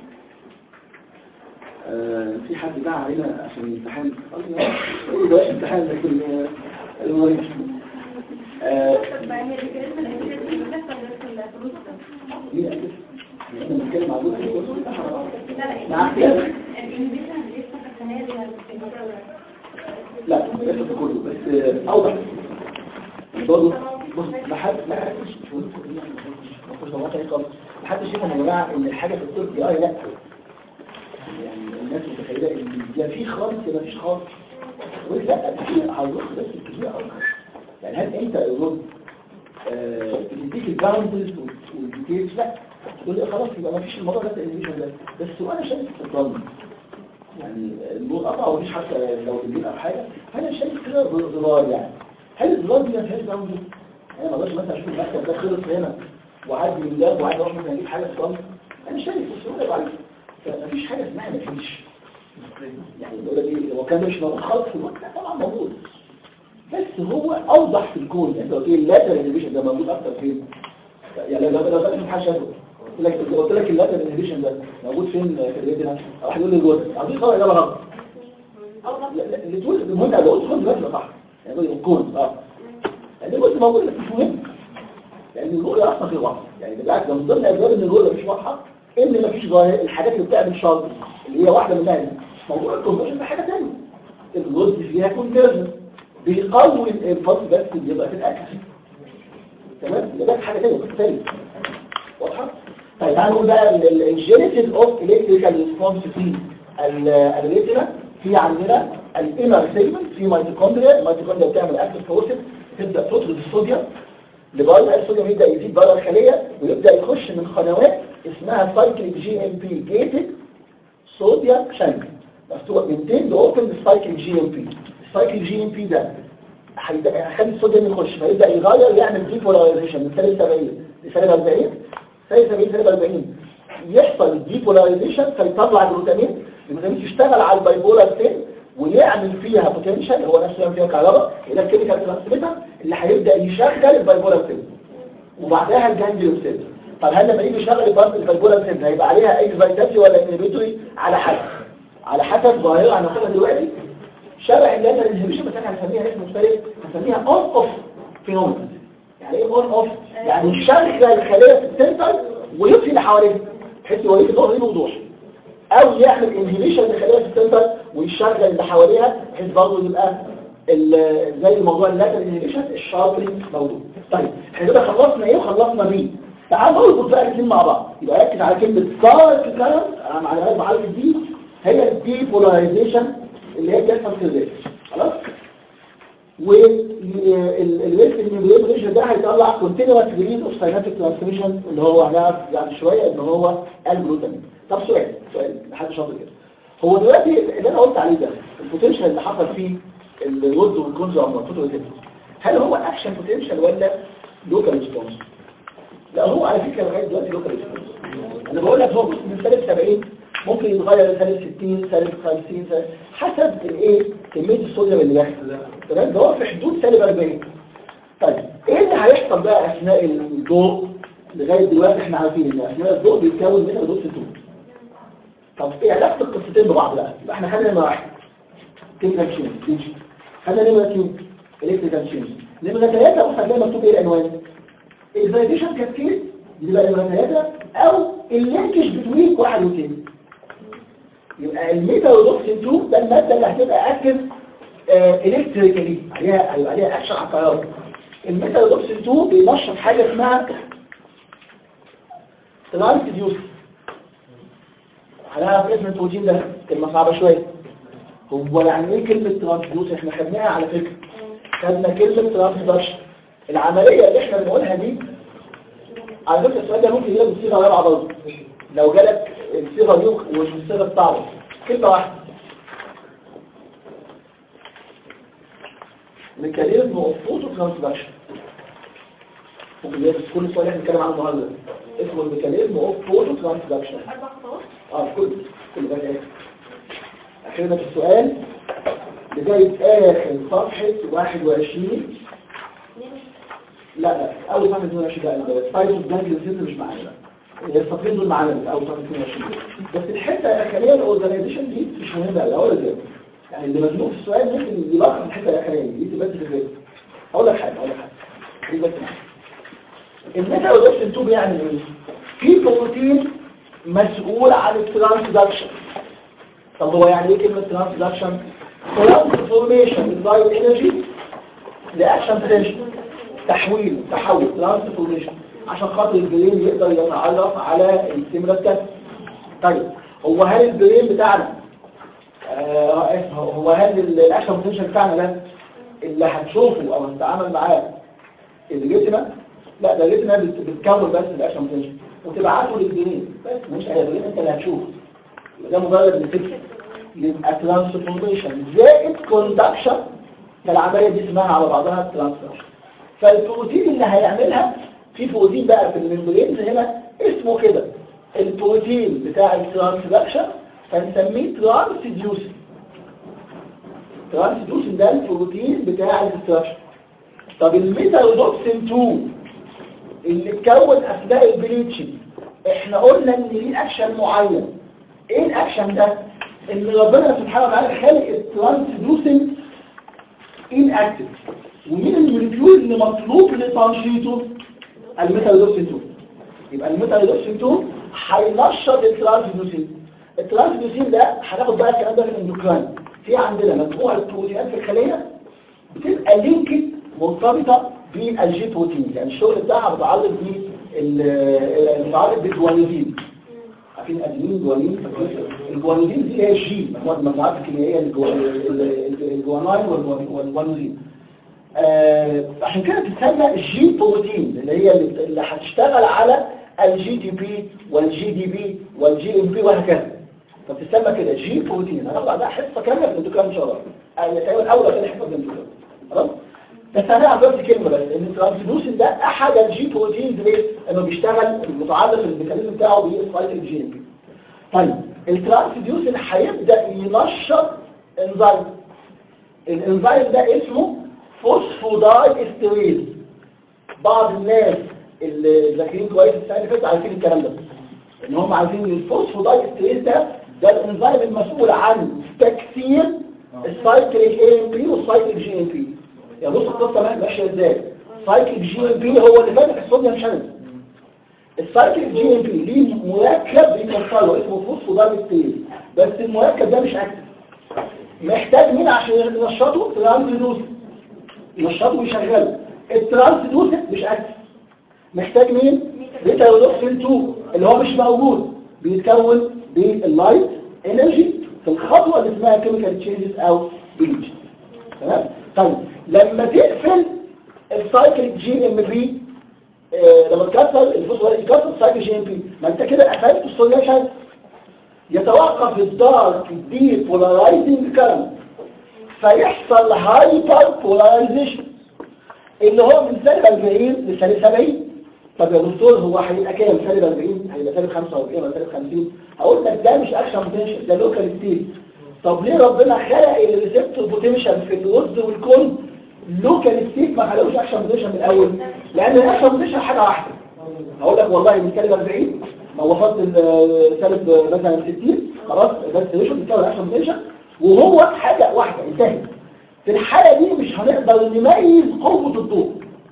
في حد دعا علينا عشان الامتحان قالوا ده امتحان لكن المهم مين قال احنا بنتكلم عن دول لا ليس في كله بس اوضح برضه. بص لحد ما حدش ما حدش يفهم يا جماعه ان الحاجه في الطب اه لا يعني الناس متخيله ان يا في خالص يا ما فيش خالص. لا في هيروح بس كتير قوي. يعني هل انت الرد تديك الباوندرز والديتيلز؟ لا تقول لي خلاص يبقى ما فيش الموضوع ده الانيميشن ده. بس وانا شايف الضم يعني النور قطع ومفيش حتى لو بالليل او حاجه، فانا شايف كده ضرار. يعني هل الضرار دي ما فيهاش باوندرز؟ انا ما اقدرش مثلا اشوف المكتب ده خلص هنا وعدي من ده وعايز اروح مثلا اجيب حاجه في الضم. انا شايف السهوله بعد ما فيش حاجه اسمها ما فيش. يعني بيقول لك ايه هو كان مش موجود خالص في الوقت طبعا موجود، بس هو اوضح في الكون. يعني لو ايه اللاترال انهبيشن ده موجود اكتر فين؟ يعني لو لو ده مش حاجه شافه قلت لك قلت لك اللاترال انهبيشن ده موجود فين في الريتنا؟ واحد يقول لي جوه عايزين طبعا اجابه غلط. اللي تقول المهم لو قلت خد دلوقتي صح يعني الكون اه يعني قلت موجود لك مش مهم لان الرؤيه اصلا في واضحه. يعني بالعكس من ضمن اسباب ان الرؤيه مش واضحه ان مفيش ظاهر الحاجات اللي بتعمل شرط اللي هي واحده منها دي. موضوع الكونفرجن ده حاجه ثانيه. الجزء فيها كونفرجن بيقوي الانفاض بس بيبقى في الاكل. تمام؟ ده حاجه ثانيه قصه ثانيه. واضحه؟ طيب تعالوا نقول بقى الجينيسيس اوف الكتريكال ريسبونس في الريتنا. في عندنا الانر سيجمنت في ميتوكوندريا. الميتوكوندريا بتعمل اكتيف فورسز تبدا تطرد الصوديوم لبره. الصوديوم يبدا يزيد بره الخليه ويبدا يخش من قنوات اسمها سايكليك جي ام بي جيتد صوديوم شانل مفتوح بنتين اوبن بالسايكليك جي ام بي. السايكليك جي ام بي ده هيخلي الصوديوم يخش فيبدا يغير يعمل ديبولاريزيشن من سالب سبعين لسالب أربعين سالب سبعين سالب أربعين يحصل ديبولاريزيشن فيطلع جلوتامين. الجلوتامين يشتغل على البايبولار سيل ويعمل فيها بوتنشال هو نفسه يعمل فيها كهرباء الى الكيميكال ترانسميتر اللي هيبدا يشغل البايبولار سيل وبعدها الجانجليون سيل. طب هل لما يجي يشغل البايبولار سيل هيبقى عليها اكزايتاتي ولا انهبيتوري؟ على حسب على حسب ظاهره هناخدها دلوقتي شبه اللاترال انهبيشن بس احنا هنسميها اسم مختلف هنسميها اون اوف فينومينا. يعني ايه اون اوف؟ يعني يشغل الخليه في السنتر ويطفي اللي حواليها بحيث يوريك ظهر بوضوح، او يعمل انهبيشن للخليه في السنتر ويشغل اللي حواليها بحيث برضه يبقى زي الموضوع اللاترال انهبيشن الشاربلينج موجود. طيب احنا كده خلصنا ايه وخلصنا بيه. تعالوا نربط بقى الاثنين مع بعض. يبقى ركز على كلمه سارك كارنت انا على معرفه دي هي الديبولاريزيشن اللي هي بتحصل في الريت. خلاص. والريت النيوبليشن ده هيطلع كونتينوس ريليز اوف ساينابتيك ترانسميشن اللي هو هنعرف بعد شويه ان هو الجلوتامين. طب سؤال سؤال لحد شاطر كده. هو دلوقتي اللي انا قلت عليه ده البوتنشال اللي حصل فيه الرد والكونز والمرفوض والكده هل هو اكشن بوتنشال ولا لوكال ريسبونس؟ لا هو على فكره لغايه دلوقتي لوكال اكسبريس. انا بقول لك هو بص من سالب سبعين ممكن يتغير لسالب ستين سالب خمسين سالب حسب الايه كميه الصوديوم اللي داخل. تمام ده هو في حدود سالب أربعين. طيب ايه اللي هيحصل بقى اثناء الضوء؟ لغايه دلوقتي احنا عارفين ان اثناء الضوء بيتكون منها دوت ستون. طب ايه علاقه القصتين ببعض بقى؟ يبقى احنا خدنا نمره واحد كيميكال تشينج، خدنا نمره اثنين الكتريكال تشينج، نمره ثلاثه وهتلاقي مكتوب ايه العنوان؟ الفاليديشن كاسكيد دي بقى نمره ثلاثه او اللينكج بتوين واحد واثنين. يبقى الميتالودوكسين اتنين ده الماده اللي هتبقى اكتف الكتريكالي عليها هيبقى عليها اكشن على التيار. الميتالودوكسين اتنين بينشط حاجه اسمها ترانسديوسر. هنعرف اسم البروتين ده كلمه صعبه شويه. هو يعني ايه كلمه ترانسديوسر؟ احنا خدناها على فكره، خدنا كلمه ترانسدكشن. العمليه اللي احنا بنقولها دي على فكره السؤال ده ممكن يجيلك بصيغه رابعه برضه. لو جالك الصيغه دي ومش الصيغه الصعبه كلمه واحده ميكانيزم اوف فوتو ترانسدكشن. ممكن يجي كل سؤال احنا بنتكلم عنه النهارده اسمه الميكانيزم اوف فوتو ترانسدكشن. اه كل كل ده ايه؟ اخرنا في السؤال لغايه اخر صفحه واحد وعشرين. لا لا اول صفحه اثنين وعشرين ده الفايتو جانجليون سيستم مش معانا. الصفحتين دول معانا اول صفحه اثنين وعشرين بس الحته الاخرانيه الاورجانيزيشن دي مش مهمه قوي ولا زي يعني اللي مزنوق في السؤال ممكن يلخص الحته الاخرانيه دي تبقى في الفيديو. هقول لك حاجه هقول لك حاجه دي بس الميتالودوكسين اتنين بيعمل ايه؟ في بروتين مسؤول عن الترانسدكشن. طب هو يعني ايه كلمه ترانسدكشن؟ ترانسفورميشن دايت انرجي لاكشن بوتنشال. تحويل تحول ترانسفورميشن عشان خاطر البرين يقدر يتعرف على السيمولات. طيب هو هل البرين بتاعنا آه هو هل الاكشن بوتنشال بتاعنا ده اللي هتشوفه او هتتعامل معاه الريتنا؟ لا ده الريتنا بتكون بس الاكشن بوتنشال وتبعته للبرين بس مش على البرين انت اللي هتشوفه. ده مجرد بتكتب يبقى ترانسفورميشن زائد كوندكشن. فالعمليه دي اسمها على بعضها ترانسفورميشن. فالبروتين اللي هيعملها في بروتين بقى في الممبرينز هنا اسمه كده البروتين بتاع الترانسدكشن فنسميه ترانسديوسين. ترانسديوسين ده البروتين بتاع الترانسدكشن. طب الميتالودوكسين اتنين اللي اتكون اثناء البليتشنج احنا قلنا ان ليه اكشن معين. ايه الاكشن ده؟ ان ربنا سبحانه وتعالى خلق الترانسديوسين ان اكتف. ومين الموليكيول اللي مطلوب لتنشيطه؟ الميتالودوكسين اتنين. يبقى الميتالودوكسين اتنين هينشط الترانسديوسين. الترانسديوسين ده هناخد بقى الكلام ده في الاندوكراين. في عندنا مجموعه بروتينات في الخليه بتبقى لينكد مرتبطه بالجي بروتين، يعني الشغل بتاعها متعلق متعلق بالجوانيدين. عارفين الادمين جوانين؟ الجوانيدين دي هي الجي مجموعه المجموعات الكيميائيه الجوانين والجوانيدين. آه عشان كده بتسمى الجي بروتين اللي هي اللي هتشتغل على الجي تي بي والجي دي بي والجي ام بي وهكذا. فبتسمى كده جي بروتين. هناخد بعدها حصه كامله في الاندوكراين ان شاء الله. يعني اول كده حصه في الاندوكراين. خلاص؟ بس انا عرفت كلمه بس ان الترانسديوسين ده احد الجي بروتين ليه؟ انه بيشتغل المتعلق الميكانيزم بتاعه بالسايت الجي ام بي. طيب الترانسديوسين هيبدا ينشط انزيم. الانزيم ده اسمه فوسفوداي استريز. بعض الناس اللي ذاكرين كويس السنه اللي فاتت عارفين الكلام ده ان هم عارفين ان الفوسفوداي استريز ده ده الانزيم المسؤول عن تكسير السايكليك اي ام بي والسايكليك جي ام بي. يعني بص القصه ماشيه ازاي. السايكليك جي ام بي هو اللي فاتح الصوديوم شانل. السايكليك جي ام بي ليه مركب بيكسره اسمه فوسفوداي استريز بس المركب ده مش اكتف. محتاج مين عشان ينشطه؟ ترانسديوسين ينشطه ويشغله. الترانسديوسين مش اكتف. محتاج مين؟ ميتالودوكسين اتنين اللي هو مش موجود بيتكون باللايت انرجي في الخطوه اللي اسمها كيميكال تشينجز او بليتش. تمام؟ طيب لما تقفل السايكليك جي ام بي آه لما تكسر الفوسفوريك يكسر السايكليك جي ام بي ما انت كده قفلت الصوديوم شانل. يتوقف الدارك دي بولارايزنج كارنت فيحصل هايبر بولارايزيشن اللي هو من سالب أربعين لسالب سبعين. طب يا دكتور هو هيبقى كام؟ سالب أربعين؟ هيبقى سالب خمسة وأربعين ولا سالب خمسين؟ هقول لك ده مش اكشن بوتنشال، ده لوكال ستيت. طب ليه ربنا خلق الريسبتور بوتنشال في الوز والكون لوكال ستيت ما خلقوش اكشن بوتنشال من الاول؟ لان الاكشن بوتنشال حاجه واحده. هقول لك والله من سالب أربعين لو وصلت سالب مثلا ستين خلاص ده السيشن بتاع الاكشن بوتنشال وهو حاجه واحده انتهت. في الحاله دي مش هنقدر نميز قوه الضوء،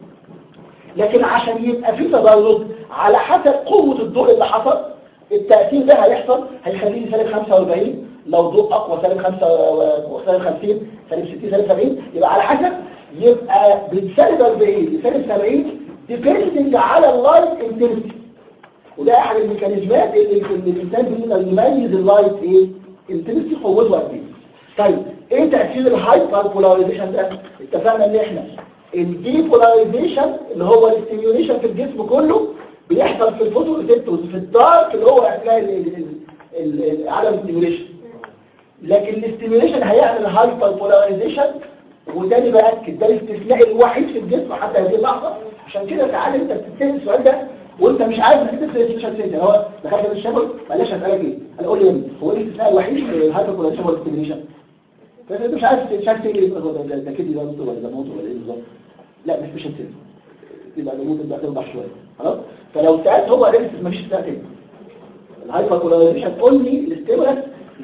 لكن عشان يبقى في تدرج على حسب قوه الضوء اللي حصل التأثير ده هيحصل هيخليني سالب خمسة وأربعين، لو ضوء أقوى سالب خمسة وسالب خمسين سالب ستين سالب سبعين، يبقى على حسب يبقى من سالب أربعين لسالب سبعين ديبندنج على اللايت انتنسيتي. وده أحد الميكانيزمات اللي الإنسان بيقدر يميز اللايت إيه؟ انتنسيتي قوته قد إيه. طيب إيه تأثير الهايبر بولاريزيشن ده؟ اتفقنا إن إحنا الدي بولاريزيشن اللي هو الاستيميوليشن في الجسم كله بيحصل في الفوتو ريسبتورز في الدارك اللي هو اثناء عدم الستيميوليشن، لكن الاستيميوليشن هيعمل هايبر بولاريزيشن. وده اللي باكد ده الاستثناء الوحيد في الجسم حتى هذه اللحظه. عشان كده تعالى انت بتسال السؤال ده وانت مش عارف انك تسال مش هتسال هو دخلت في الشغل معلش هسالك ايه؟ انا اقول لي هو ايه الاستثناء الوحيد في الهايبر بولاريزيشن والاستيميوليشن؟ فانت مش عارف مش عارف ايه ده ده كده ده موت ولا ده موت ولا ايه بالظبط؟ لا مش مش هتسال يبقى ده موت ده توضح شويه خلاص. فلو سالت هو عرفت مفيش استثناء تاني. الهايبر بولاريزيشن تقول لي الاستيمولس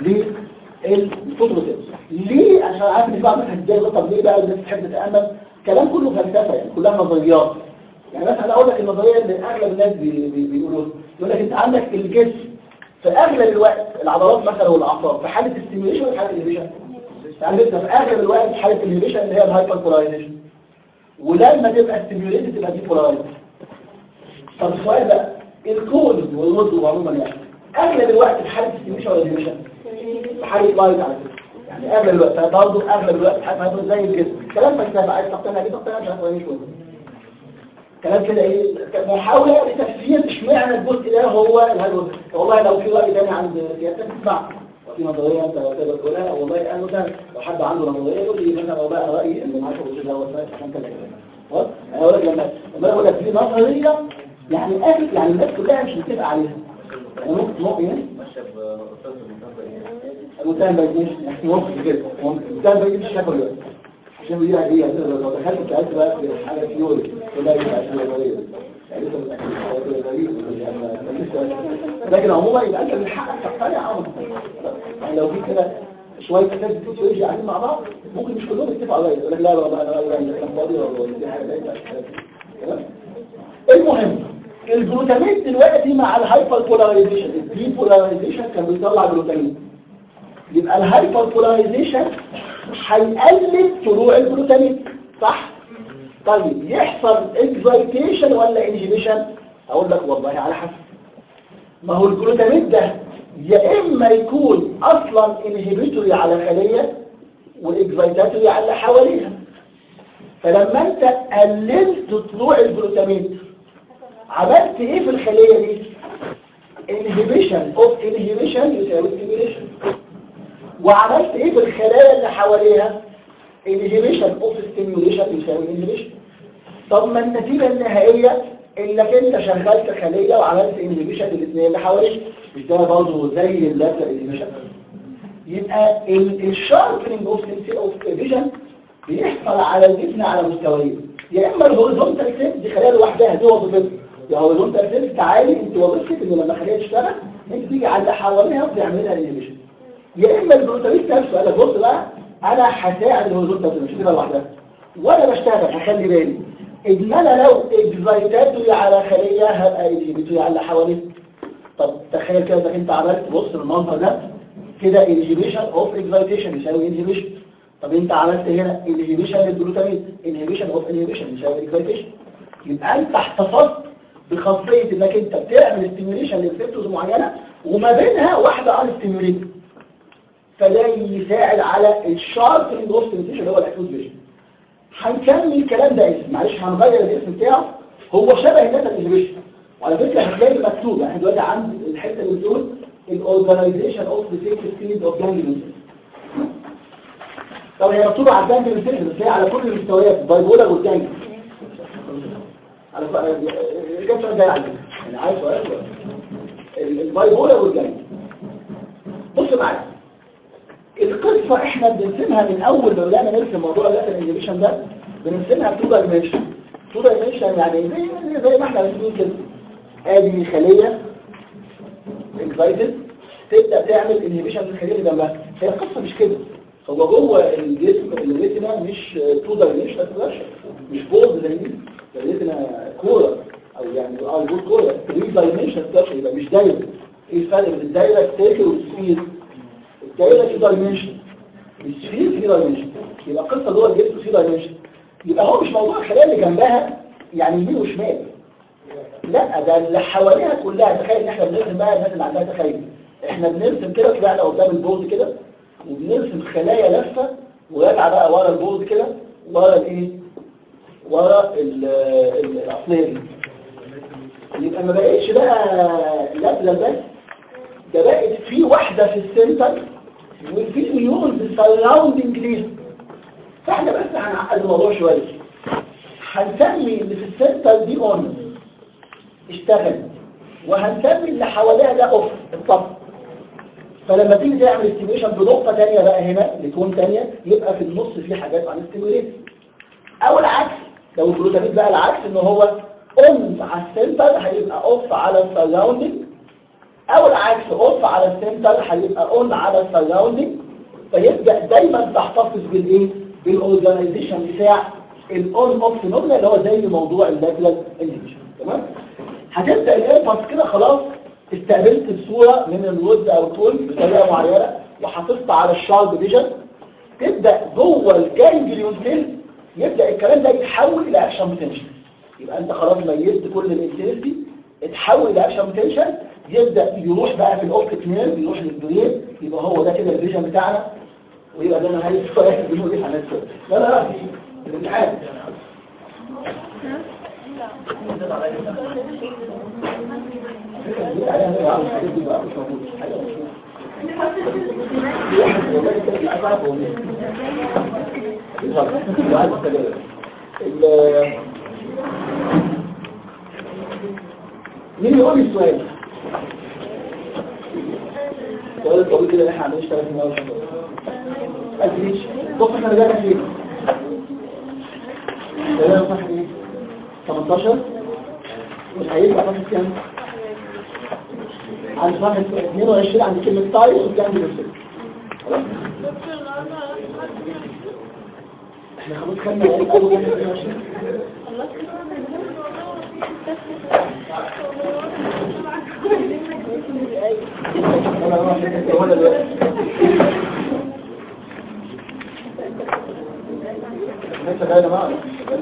للفوتو ليه؟ عشان عارف ان بعض الناس هتتضايق. طب ليه بقى الناس تحب تتامل؟ كلام كله فلسفه يعني كلها نظريات. يعني مثلا انا اقول لك النظريه اللي اغلب الناس بي بي بيقولوا يقول لك انت عندك الجسم في اغلب الوقت العضلات مثلا والاعصاب في حاله استيميوليشن ولا حاله انهبيشن؟ يعني انت في اغلب الوقت في حاله انهبيشن اللي هي الهايبر بولاريزيشن، ولما تبقى ستيميوليتد تبقى دي بولارايزد. طب السؤال بقى الكون والوضوء عموما يعني اغلب الوقت في حاله استيميوليشن ولا انهبيشن؟ في حاله لايت على فكره. يعني اغلب الوقت برضه اغلب الوقت في حاله هيبقى زي الجسم. كلام فلسفه عايز تقتنع بيه تقتنع مش هتقتنع شويه. كلام كده ايه محاوله لتفسير اشمعنى الجزء ده هو الهايبر. والله لو في راي ثاني عند سيادتك اسمع. وفي نظريه انت تقدر تقولها والله انا مثلا لو حد عنده نظريه يقول لي مثلا والله انا رايي ان معاك الجزء ده هو عشان كده خلاص. انا اقول لك لما لما اقول لك في نظريه يعني اخر يعني الناس كلها مش متفقه عليها. يعني ممكن ممكن المتهم بيجيش ممكن كده ممكن المتهم بيجيش الشكل دلوقتي عشان بيجي عليه لو دخلت سالت بقى في حاجه ثيوري ولا يبقى ثيوري يعني لكن عموما يبقى انت من حقك تقتنع او يعني لو في كده شويه ناس بتيجي قاعدين مع بعض ممكن مش كلهم يتفقوا عليا يقول لك لا والله انا رايي انا فاضي ولا دي حاجه تمام. المهم الجلوتامين دلوقتي مع الهايبر بولاريزيشن الدي بولاريزيشن كان بيطلع جلوتامين، يبقى الهايبر بولاريزيشن هيقلل طلوع الجلوتامين صح؟ طيب يحصل اكزايتيشن ولا انهبيشن؟ اقول لك والله على حسب. ما هو الجلوتامين ده يا اما يكون اصلا انهبيتوري على خليه والاكزايتاتوري على اللي حواليها. فلما انت قللت طلوع الجلوتامين عملت ايه في الخليه دي؟ انهبيشن اوف انهبيشن يساوي ستيميوليشن. وعملت ايه في الخلايا اللي حواليها؟ انهبيشن اوف ستيميوليشن يساوي انهبيشن. طب ما النتيجه النهائيه انك انت شغلت خليه وعملت انهبيشن للاثنين اللي حواليك. مش ده برضه زي اللاتر انهبيشن؟ يبقى الشاربنج اوف فيجن بيحصل على الجسم على مستويين. يا اما الهوريزونتال سيلز دي خلايا لوحدها دي وظيفتها. يا هوريزونتال سيلز تعالي انت وظيفتك ان لما خليه تشتغل انت تيجي على اللي حواليها وتعمل لها انهبيشن. يا اما الجلوتامين نفسه قال لك بص بقى انا هساعد الهوريزونتال سيلز مش كده لوحدها وانا بشتغل هخلي بالي ان انا لو اكزايتاتوري على خليه هبقى انهبيتوري على اللي حواليها. طب تخيل كده انك انت عملت بص المنظر ده كده انهبيشن اوف اكزايتيشن يساوي انهبيشن. طب انت عملت هنا انهبيشن للجلوتامين انهبيشن اوف انهبيشن يساوي اكزايتيشن. يبقى انت احتفظت بخاصيه انك انت بتعمل ستيميوليشن لريسبتورز معينه وما بينها واحده ان ستيميوليتد. فده يساعد على الشاربنج اوف ستيميوليشن اللي هو الاكيوت فيجن. هنكمل الكلام ده اسم معلش هنغير الاسم بتاعه هو شبه الناتا انهبيشن. وعلى فكره هتلاقي مكتوب يعني دلوقتي عند الحته اللي بتقول الاورجانيزيشن اوف ذا سيكس ستيج اوف جانجليون. طب هي مكتوبه على الجانجليون بس هي على كل المستويات البايبولار والجانجليون. على كام سؤال جاي على كده يعني عايز سؤال الباي بولر والجاي. بص معايا القصه احنا بنرسمها من اول ما بدانا نرسم موضوع اللاتر انهبيشن ده بنرسمها بتو دايمنشن. تو دايمنشن يعني زي زي ما احنا بنقول كده ادي خليه اكزايتد تبدا تعمل انهبيشن للخليه اللي جنبها. هي القصه مش كده، هو جوه الجسم الريتنا مش تو دايمنشن مش بولد زي دي، الريتنا كوره او يعني اه الجول كوره ثري دايمنشن يبقى مش دايره. ايه الفرق بين الدايره التاكل والسفير؟ الدايره في دايمنشن السفير في دايمنشن، يبقى القصه جوه الجسم في دايمنشن. يبقى هو مش موضوع الخلايا اللي جنبها يعني يمين وشمال، لا ده اللي حواليها كلها. تخيل ان احنا بنرسم بقى الناس اللي عندها تخيل، احنا بنرسم كده طلعنا قدام البورد كده وبنرسم خلايا لفه وراجعه بقى ورا البورد كده ورا الايه؟ ورا الاصليه دي. يبقى ما بقتش بقى لابله بس، ده بقت في واحده في السنتر وفي مليون في السراوندنج ليها. فاحنا بس هنعقد الموضوع شويه، هنسمي اللي في السنتر دي اون اشتغل، وهنسمي اللي حواليها ده اوف الطفل. فلما تيجي تعمل استيميشن بنقطه ثانيه بقى هنا لكون ثانيه يبقى في النص في حاجات عن استيميليت. او العكس لو الجلوتامين بقى العكس ان هو اون على السنتر هيبقى اوف على السراوندنج، او العكس اوف على السنتر هيبقى اون على السراوندنج. فيبدا دايما تحتفظ بالايه؟ بالاورجانيزيشن بتاع الاون اوف فينومينا اللي هو زي موضوع اللاترال انهبيشن. تمام؟ هتبدا الانفاس كده خلاص استقبلت الصوره من الود او الطول بطريقه معينه وحافظت على الشارب فيجن. تبدا جوه الجانجليون سيل يبدا الكلام ده يتحول الى اكشن بوتنشال. يبقى انت خلاص ميزت كل الانتنسيتي اتحول الى اكشن بوتنشال، يبدا يروح بقى في الاوبتيك نيرف يروح للبرين. يبقى هو ده كده الفيجن بتاعنا. ويبقى ده نهايه السؤال بيقول ايه على السؤال. لا لا لا الامتحان مين يقول لي السؤال؟ السؤال الطويل كده اللي احنا عاملين نشتغل فيه اول أدريش بص احنا رجعنا فين؟ رجعنا صح ايه؟ ثمانية عشر مش هيبقى صفحة كام؟ عند صفحة اثنين وعشرين عند كلمة تايس وكام بنفسك احنا خلاص خلنا ايه اول واحد اثنين وعشرين انا اروح لك وانا دلوقتي لسه جاي معاك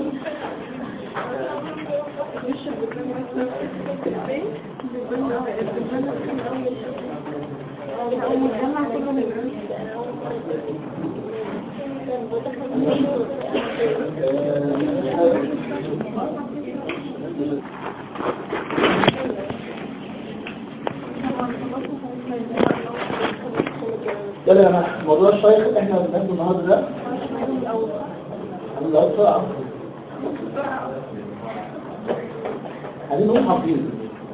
ده يا جماعه موضوع الشيخ احنا بناخده النهارده ده هنقول له بسرعه هنقول حافظين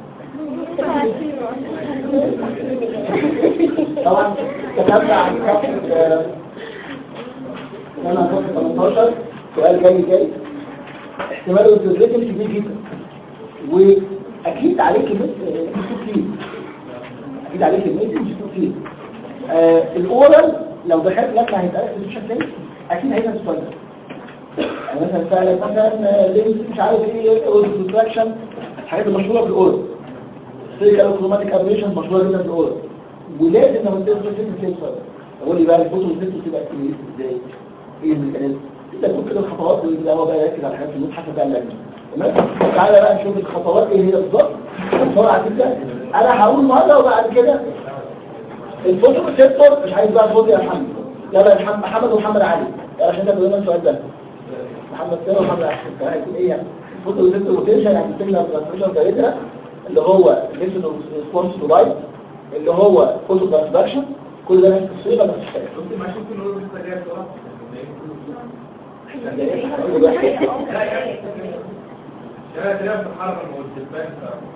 طبعا كتبنا عن صفحه انا صفحه ثمانية عشر سؤال جاي جاي احتمال التدريس كبير جدا واكيد عليك كميه كتير اكيد عليك كميه كتير. آه الاورال لو دخلت لك هيتقال في الشكل اكيد هيبقى السؤال ده. يعني مثلا سألك مثلا ليه مش عارف ايه اورال الحاجات المشهوره في الاورال سيريكال اوتوماتيك ابريشن مشهوره جدا في الاورال ولازم لما تدرس في السؤال اقول لي بقى الفوتو سيستم تبقى اكتيفيت ازاي؟ ايه الميكانيزم؟ انت تقول كده الخطوات اللي هو بقى يركز على حاجات الموت حسب بقى اللجنه. تمام؟ تعالى بقى نشوف الخطوات ايه هي بالظبط بسرعه جدا. انا هقول مره وبعد كده الفوتو سيستم مش عايز بقى تقول يا محمد يلا يا محمد محمد ومحمد علي يلا عشان انت بتقول السؤال ده محمد سير ومحمد علي هيكون ايه يعني؟ الفوتو سيستم روتيشن يعني بتملى ترانسميشن دايركت اللي هو ليسن ريسبونس تو لايت اللي هو فوتو ترانسدكشن كل ده نفس الصيغه بس مش كنت ما شفت نقول لسه جاي بصراحه انا تلاقي الحركه الموجبات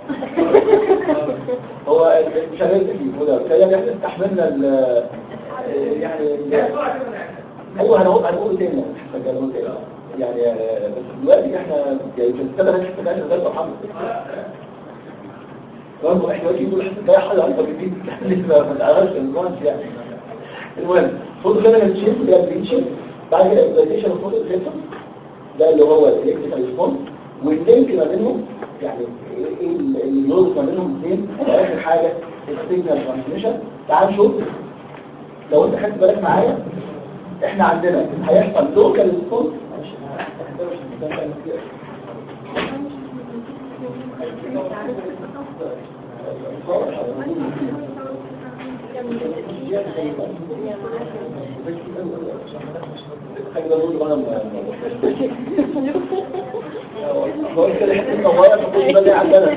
هو مش هنلقي فيه وده يعني احنا استحملنا ال يعني ايوه هنقول هنقول تاني هنقول تاني يعني بس دلوقتي احنا يعني في السنه اللي احنا كنا غير محمد برضه احنا دلوقتي بنقول احنا ده حاجه اكبر جديد ما نقراش الماتش يعني المهم فوتو كده الشيب ده الشيب بعد كده الايزوليشن اوف فوتو سيستم ده اللي هو الالكتريكال ريسبونس واللينك ما بينهم يعني ايه اللي يربط ما بينهم الاثنين اخر حاجه السيجنال ترانسميشن. تعال نشوف لو انت خدت بالك معايا احنا عندنا هيحصل لوكال ريسبونس حاجه بقول انا بقول كده احنا نوايا فكل بدي عندنا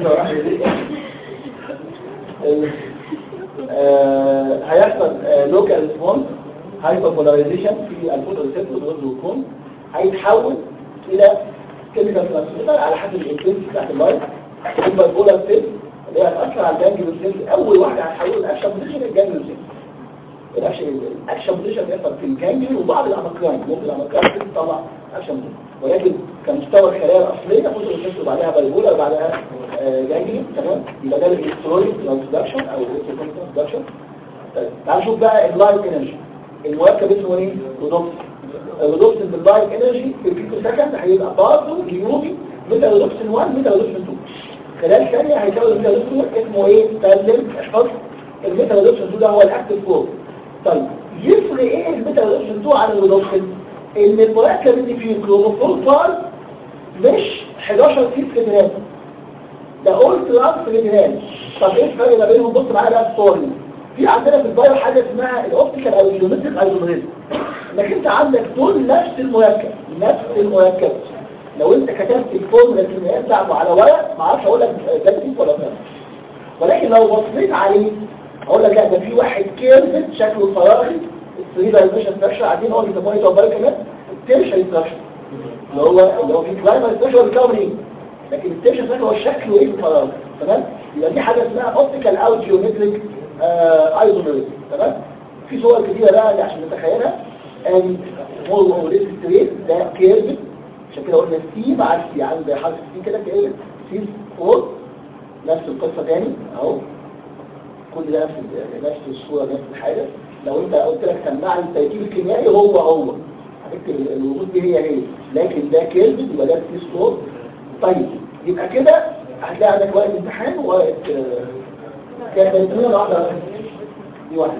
هيحصل لوكال ريسبونس هايبر بولاريزيشن في الفوتو ريسبتور ضد الكون هيتحول الى كيميكال ترانسميتر على حسب الانتنسيتي بتاعت اللايت. يبقى البولار سيل اللي هي هتاثر على الجانجليون سيل اول واحده هتحول الاكشن بوزيشن الجانجليون سيل. الاكشن الاكشن بوزيشن بيحصل في الجانجليون وبعض الاماكن ممكن الاماكن تطلع اكشن بوزيشن ولكن كمستوى الخلايا الاصليه فوتو ريسبتور بعدها بالبولار وبعدها جانجليون تمام. يبقى ده الالكترونيك ترانسدكشن او الالكترونيك ترانسدكشن. طيب تعال نشوف بقى اللايت انرجي. المركب اسمه ايه؟ رودوكسين. الرودوكسين باللايت انرجي في البيكو سكند هيبقى برضه اليومي ميتا رودوكسين واحد ميتا رودوكسين اتنين. خلال ثانيه هيكون الميتا رودوكسين اسمه ايه؟ تالم احفظ الميتا رودوكسين اتنين ده هو الاكتيف فورم. طيب يفرق ايه الميتا رودوكسين اتنين عن الرودوكسين؟ ان المركب اللي فيه الكروموفور بار مش حداشر كيس كتران ده قلت رأس كتران. طب ايه الفرق ما بينهم؟ بص معايا بقى الصور في عندنا في البايو حاجه اسمها الاوبتيكال او الجيومتريك ايزوميريزم. انك انت عندك دول نفس المركب نفس المركب. لو انت كتبت الفورمولا الكيميائيه بتاعته على ورق ما اعرفش اقول لك ده كيف ولا لا، ولكن لو بصيت عليه اقول لك لا ده في واحد كيرف شكله فراغي الثري دايمنشن ستراكشر قاعدين هو بيسموه ايه طب كمان التيرشري ستراكشر اللي هو اللي هو في برايمري ستراكشر ريكفري، لكن التيرشري ستراكشر هو شكله ايه فراغي تمام. يبقى دي حاجه اسمها اوبتيكال او جيومتريك ايزوميريزم تمام. في صور كتيره بقى عشان نتخيلها ادي مول اوريس ستريت ده كيرف عشان كده قلنا سي مع السي عند حرف سي كده كده سي فور نفس القصه تاني اهو كل ده نفس نفس الصوره نفس الحاجه. لو انت قلت لك سمع لي التركيب الكيميائي هو هو هتكتب الوجود دي هي هي لكن ده كيرف يبقى ده سي فور. طيب يبقى كده هتلاقي عندك ورقه امتحان وورقه كانت الاثنين واحده دي واحده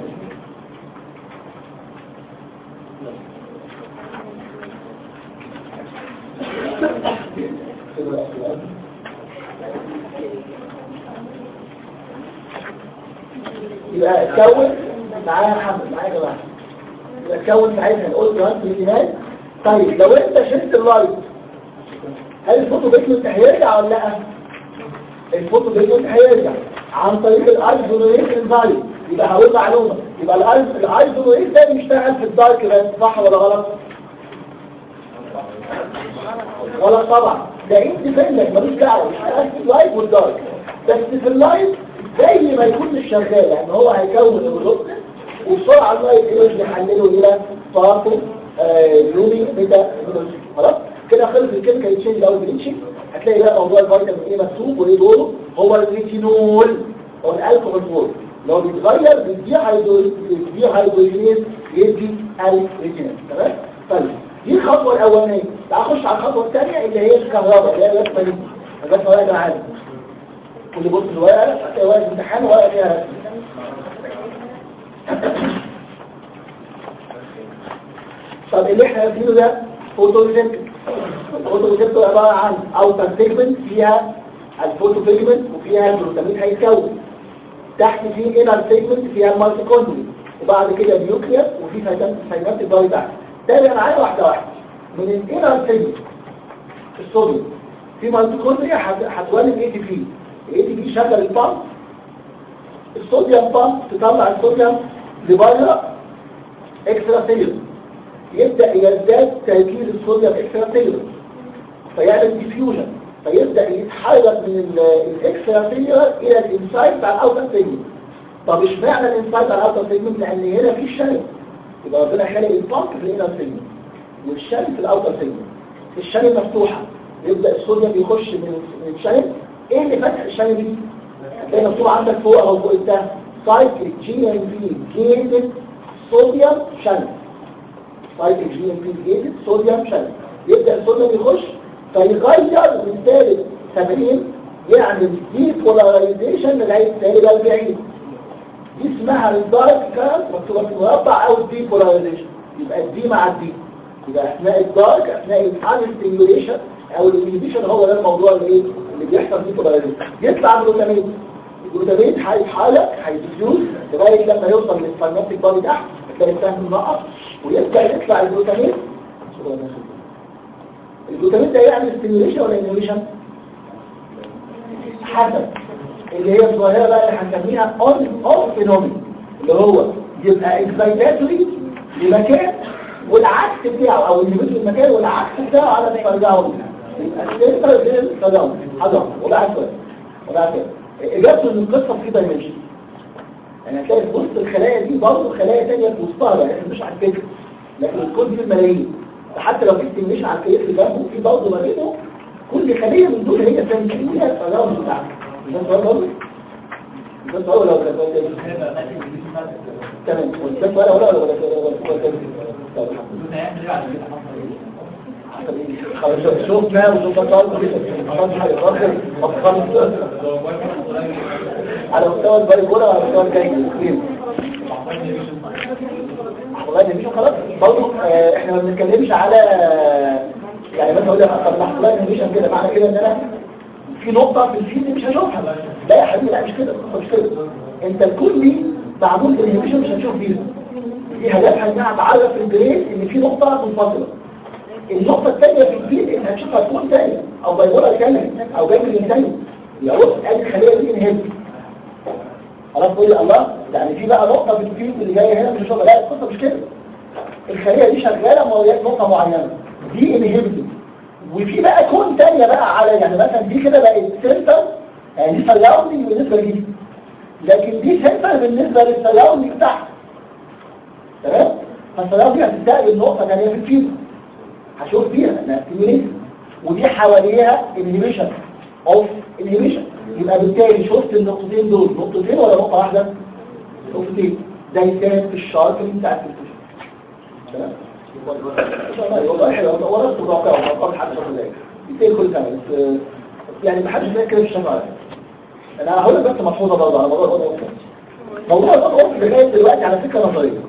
يبقى تكون معايا محمد معايا يا جماعه يبقى تكون ساعتها نقول ترانس للجهاز. طيب لو انت شلت اللايت هل الفوتو بيكمنت هيرجع ولا لا؟ الفوتو بيكمنت هيرجع عن طريق الايزوليشن انزايم. يبقى هقول معلومه يبقى الايزوليشن ده بيشتغل في الدارك بس صح ولا غلط؟ ولا طبعا ده انت فنك ملوش دعوه في اللايت والدارك بس في اللايت زي ما يكون مش شغال يعني هو هيكون الرودوكسين وبسرعه اللايت يقدر يحلله الى فاكو يومي بيتا خلاص كده خلص الكيميكال تشينج او البليتشنج. هتلاقي بقى موضوع الفيتامين ايه مكتوب وايه دوره هو الريتينول هو الالكحول فور لو بيتغير بالديهايدروجينيز يدي الريتينول تمام. طيب دي الخطوه الاولانيه. تعال نخش على الخطوه الثانيه اللي هي الكهرباء اللي هي الرسمه دي. الرسمه دي معانا كل بص الورقه هتلاقي ورقه امتحان وورقه فيها طب اللي احنا عارفينه ده فوتوريسبتور. الفوتوريسبتور عباره عن اوتر بيجمنت فيها الفوتو بيجمنت وفيها الجلوتامين هيتكون تحت فيه انر بيجمنت فيها الميتوكوندريا وبعد كده نيوكليوس وفي ساينابتيك باي تحت. تابع معايا واحده واحده من الانر بيجمنت الصوديوم في ميتوكوندريا هتولد اي تي بي. الاي تي بي شغل البامب الصوديوم بامب تطلع الصوديوم لبره اكسترا سيلولر يبدأ يزداد تركيز الصوديوم اكسترا سيلولر فيعمل ديفيوجن فيبدا يتحرك من الاكسترا سيلولر الى الانسايد بتاع الاوتر سيجمنت. طب اشمعنى الانسايد بتاع الاوتر سيجمنت؟ لان هنا في شريط، يبقى ربنا خلق البامب في الانر سيجمنت والشريط في الاوتر سيجمنت. الشريط مفتوحه، يبدا الصوديوم بيخش من من الشريط. ايه اللي فتح الشريط دي؟ هتلاقي مكتوب عندك فوق او فوق ده سايكل جي ام بي جيتد صوديوم شانل. سايكل جي ام بي جيتد صوديوم شانل. يبدا الصوديوم يخش فيغير من ثالث سبعين يعمل دي بولاريزيشن لغايه ثالث أربعين. دي اسمها الدارك كارت مكتوبه في المربع او الدي بولاريزيشن. يبقى الدي مع الدي، يبقى اثناء الدارك اثناء الحال ستيميوليشن او الانهبيشن هو ده الموضوع اللي ايه اللي بيحصل فيه بولاريزيشن. يطلع الجلوتاميت، الجلوتاميت هيتحرك هيديفيوز لغايه لما يوصل للساينابتيك بادي تحت، تلاقي السهم نقص ويبدا يطلع الجلوتاميت. الجلوتاميت ده يعمل ستيميوليشن ولا انهبيشن؟ حسب اللي هي الظاهره بقى اللي هنسميها اون اوف فينومين، اللي هو يبقى اكسايتاتوري لمكان والعكس بتاعه او انهبيشن المكان والعكس بتاعه على الترجاوي. يبقى السنتر غير الترجاوي. حضر وبعد سؤال وبعد كده اجابته ان القصه في دايمنشن. يعني هتلاقي في وسط الخلايا دي برضه خلايا ثانيه في وسطها، يعني مش على الفكر لكن الكود في الملايين. حتى لو في استيميشن على الكيس اللي جنبه في برضه ما بينه كل خليه من دول هي ثانيه ليها الترجاوي بتاعها. ده سؤال برضه؟ ده سؤال ولا ولا تمام. ده سؤال ولا ولا ولا خلاص شوفنا وشوفنا على مستوى البايبولا وعلى مستوى الكاين والله مش خلاص برضه. احنا ما بنتكلمش على يعني مثلا اقول لك طب لحظه مش كده معنى كده ان انا في نقطه في الفيد مش هشوفها. لا يا حبيبي لا مش كده مش كده. انت الكل معمول بالانهبيشن مش هتشوف بيها. دي هدفها انها تعرف البرين ان في نقطه منفصله. النقطة الثانية في الجيل انت هتشوفها تكون ثانية او بايبولا ثانية او جانجليون ثانية. يقول ادي الخلية دي انهبت. خلاص تقول لي الله يعني في بقى نقطة في الجيل اللي جاية هنا مش هشوفها. لا القصة مش كده. الخلية دي شغالة موضوعات نقطة معينة دي انهبت. وفي بقى كون ثانية بقى على يعني مثلا دي كده بقت سنتر يعني دي سراوندنج بالنسبة لدي. لكن دي سنتر بالنسبة للسراوندنج بتاعها. تمام؟ فالسراوندنج هتستقبل نقطة ثانية في الجيل. هشوف فيها انها ستيميوليشن ودي حواليها انهبيشن اوف انهبيشن. يبقى بالتالي شفت النقطتين دول نقطتين ولا نقطه واحده؟ نقطتين. ده يساهم في الشارك بتاع الفيشن. تمام؟ والله حلو ورثت الواقع وقفت حد شاف ازاي. يتقل كل سنه بس يعني ما حدش فاكر الشفاعه. انا هقول لك بس ملحوظه برضه على موضوع الاوضه. موضوع الاوضه لغايه دلوقتي على فكره نظريه.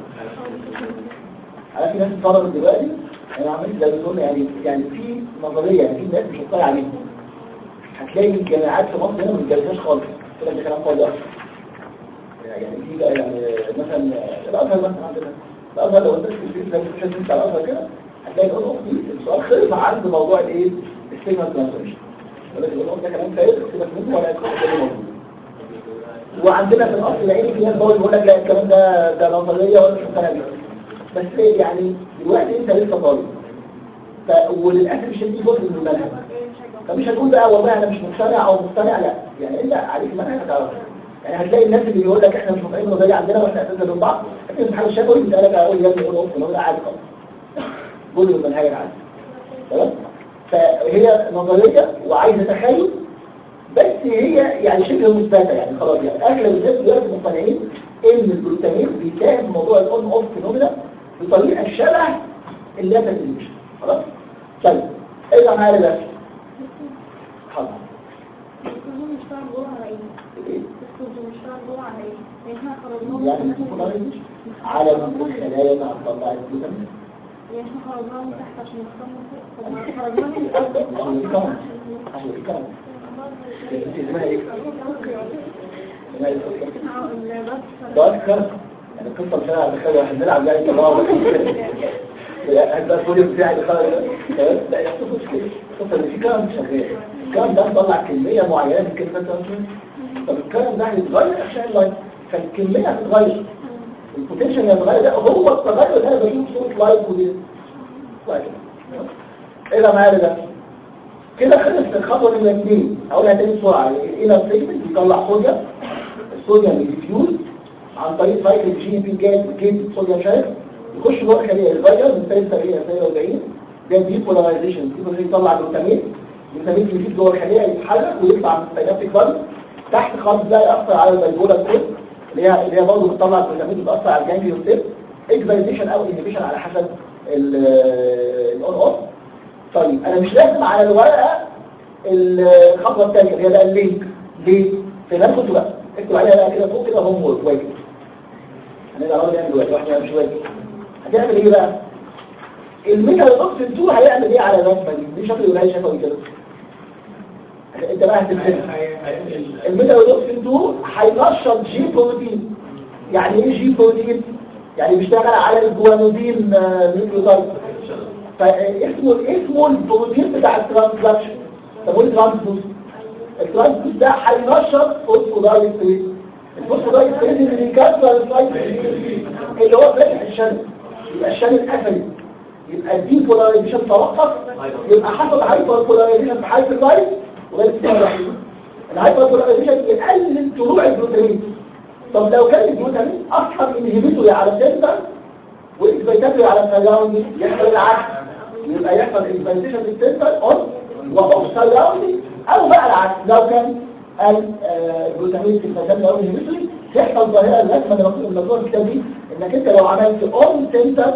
على في ناس طلبت دلوقتي انا عملت زي بتقول يعني يعني في نظريه يعني في ناس مش مطلع عليها. هتلاقي الجامعات في مصر هنا ما بتجهزهاش خالص. كده ده كلام فاضي اصلا. يعني في بقى يعني مثلا الازهر مثلا عندنا الازهر لو انت في البيت لازم تشوف انت على الازهر كده هتلاقي يقول لك السؤال خلص عند موضوع الايه؟ السيجما ترانزيشن. ولكن يقول لك ده كلام فارغ سيبك منه ولا يكون موجود. وعندنا في الاصل العلمي في ناس بيقول لك لا الكلام ده ده نظريه ولا مش مقتنع بيه. بس يعني دلوقتي انت لسه طالب ف... وللاسف الشديد جزء من المنهج. فمش هتقول بقى والله انا مش مقتنع او مقتنع لا يعني الا عليك المنهج هتعرف. يعني هتلاقي الناس اللي بيقول لك احنا مش مقتنعين بالنظريه عندنا واحنا اساسا من بعض لكن الامتحان الشفوي بيسالك اقول يا ابني قول نص لا عادي خالص. جزء من المنهج عادي. تمام؟ فهي نظريه وعايزه تخيل بس هي يعني شبه مثبته يعني خلاص يعني اغلب الناس دلوقتي مقتنعين ان الجلوتامين بيساهم في موضوع الاون اوف فينومينا بطريقه شبه اللاتن انيبيشن. خلاص؟ طيب ارجع معايا لده. حاضر. الكلهم مشتغل جوه على ايه؟ ايه؟ الكلهم مشتغل جوه على ايه؟ احنا خرجناهم يعني الكلهم على الخلايا مع الطبيعه الجلوتامين. يعني احنا خرجناهم تحت عشان نفهمهم طب ما خرجناهم من الارض عشان الكون عشان الكون اسمها ايه؟ اسمها ايه؟ بذكر يعني القصه مش انا هتخيل واحد نلعب يعني طبعا هتبقى الفوليو بتاعي بخير لا يحصل مشكله. القصه اللي في كلام شغال الكلام ده مطلع كميه معينه من كلمه ترانسفير. طب الكلام ده هيتغير عشان اللايت فالكميه هتتغير البوتنشال هيتغير. ده هو التغير اللي انا بشوف صوت لايت ودي ايه ده معايا ده؟ كده خلص الخطوه نمره اثنين. هقولها تاني بسرعه. الانر سيجمنت بيطلع صوديوم، الصوديوم بيديفيوز عن طريق سايكل جي بي جاز جيت صوديوم شايف يخش جوه الخليه يتغير من ثلاثة وسبعين ل ثلاثة وأربعين. ده ديبولاريزيشن، يطلع جلوتامين، الجلوتامين يزيد جوه الخليه يتحرك ويطلع من السينابتيك بلد تحت خالص. ده يأثر على البايبولار كود اللي هي اللي هي برضه بتطلع الجلوتامين، بتأثر على الجانجليون سيل اكزايتيشن او انهبيشن على حسب الاون اوف. طيب انا مش لازم على الورقه الخطوه الثانيه اللي هي بقى اللينك. ليه؟ في نفس كنتوا بقى اكتب عليها بقى كده فوق كده هوم وورك واجب. هنبقى نقعد نعمل واجب واحنا مش واجب. هتعمل ايه بقى؟ الميتالوكسين اتنين هيعمل ايه على الرسمه دي؟ دي شكل قليل شفوي كده. انت بقى هتفهم. الميتالوكسين اتنين هينشط جي بروتين. يعني ايه جي بروتين؟ يعني بيشتغل على الجوانودين نيوكليوتايد. فاسمه اسمه البروتين بتاع الترانسلاكشن. طب قول ترانسبوز. الترانسبوز ده هينشط فوسفودايد فريز. الفوسفودايد فريز اللي بيكسر السلايد اللي هو فاتح الشن. يبقى الشن اتقفل. يبقى الدي بولاريزيشن توقف. يبقى حصل هايبر بولاريزيشن في حاله اللايف وغير كده. الهايبر بولاريزيشن يقلل طلوع الجلوتامين. طب لو كان الجلوتامين اصلا انهبيتوري على السنتر واكسبيتاتوري على السراوندينج يحصل العكس. يبقى يحصل اكسبيتيشن في السنتر اون واوف سراوندينج، او بقى العكس لو كان الجلوتامين في السنتر او انهبيتوري يحصل ظاهره لازم نقول الموضوع الكتاب دي انك انت لو عملت اون سنتر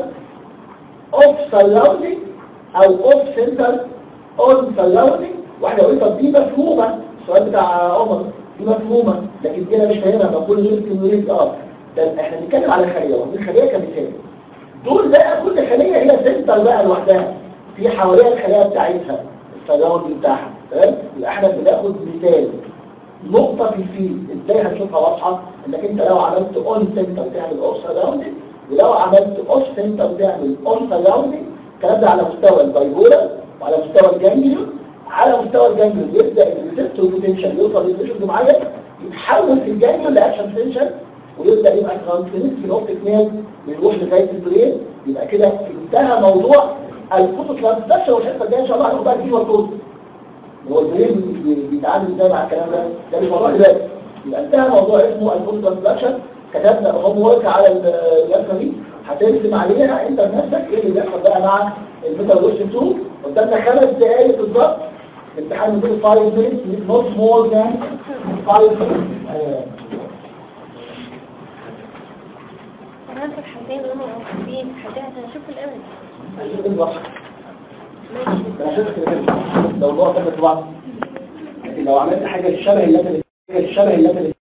اوف سراوندينج او اوف سنتر اون سراوندينج. واحده قلت طب دي مفهومه السؤال بتاع عمر دي مفهومه، لكن دي انا مش فاهمها. بقول شركه نوريد اه ده احنا بنتكلم على الخليه والخليه كمثال. دول بقى كل خليه هي سنتر بقى لوحدها في حواليها الخليه بتاعتها السراوندينج بتاعها. تمام؟ يبقى احنا بناخد مثال نقطه في الفيل ازاي هنشوفها واضحه. انك انت لو عملت اون سنتر تعمل اوف سراوندينج، ولو عملت اوف سنتر تعمل اون سراوندينج. الكلام ده على مستوى البايبولا وعلى مستوى الجانجليون. على مستوى الجانجليون يبدا الريسبتور بوتنشال يوصل للريسبتور معين يتحول في الجانجليون لاكشن بوتنشال ويبدا يبقى ترانسميت في الاوبتيك نيرف ويروح لغايه البرين. يبقى كده انتهى موضوع الفوتو ترانسدكشن. والحته الجايه ان شاء الله هناخد بقى الفيور كود. هو البرين بيتعامل ازاي مع الكلام ده؟ ده مش موضوع دلوقتي. يبقى انتهى موضوع اسمه الفوتو ترانسدكشن. كتبنا هوم ورك على الرسمه دي هترسم عليها انت بنفسك ايه اللي بيحصل بقى مع الميتالوكسين اتنين. قدامنا خمس دقائق بالظبط. الامتحان بيقول خمس minutes not more than five minutes. انا هنسى الحاجتين اللي هم موجودين الحاجتين عشان اشوف الاول. شوف الوقت. انا شفت كده لو الوقت ده بعض. لكن لو عملت حاجه الشبه اللي الشبه اللي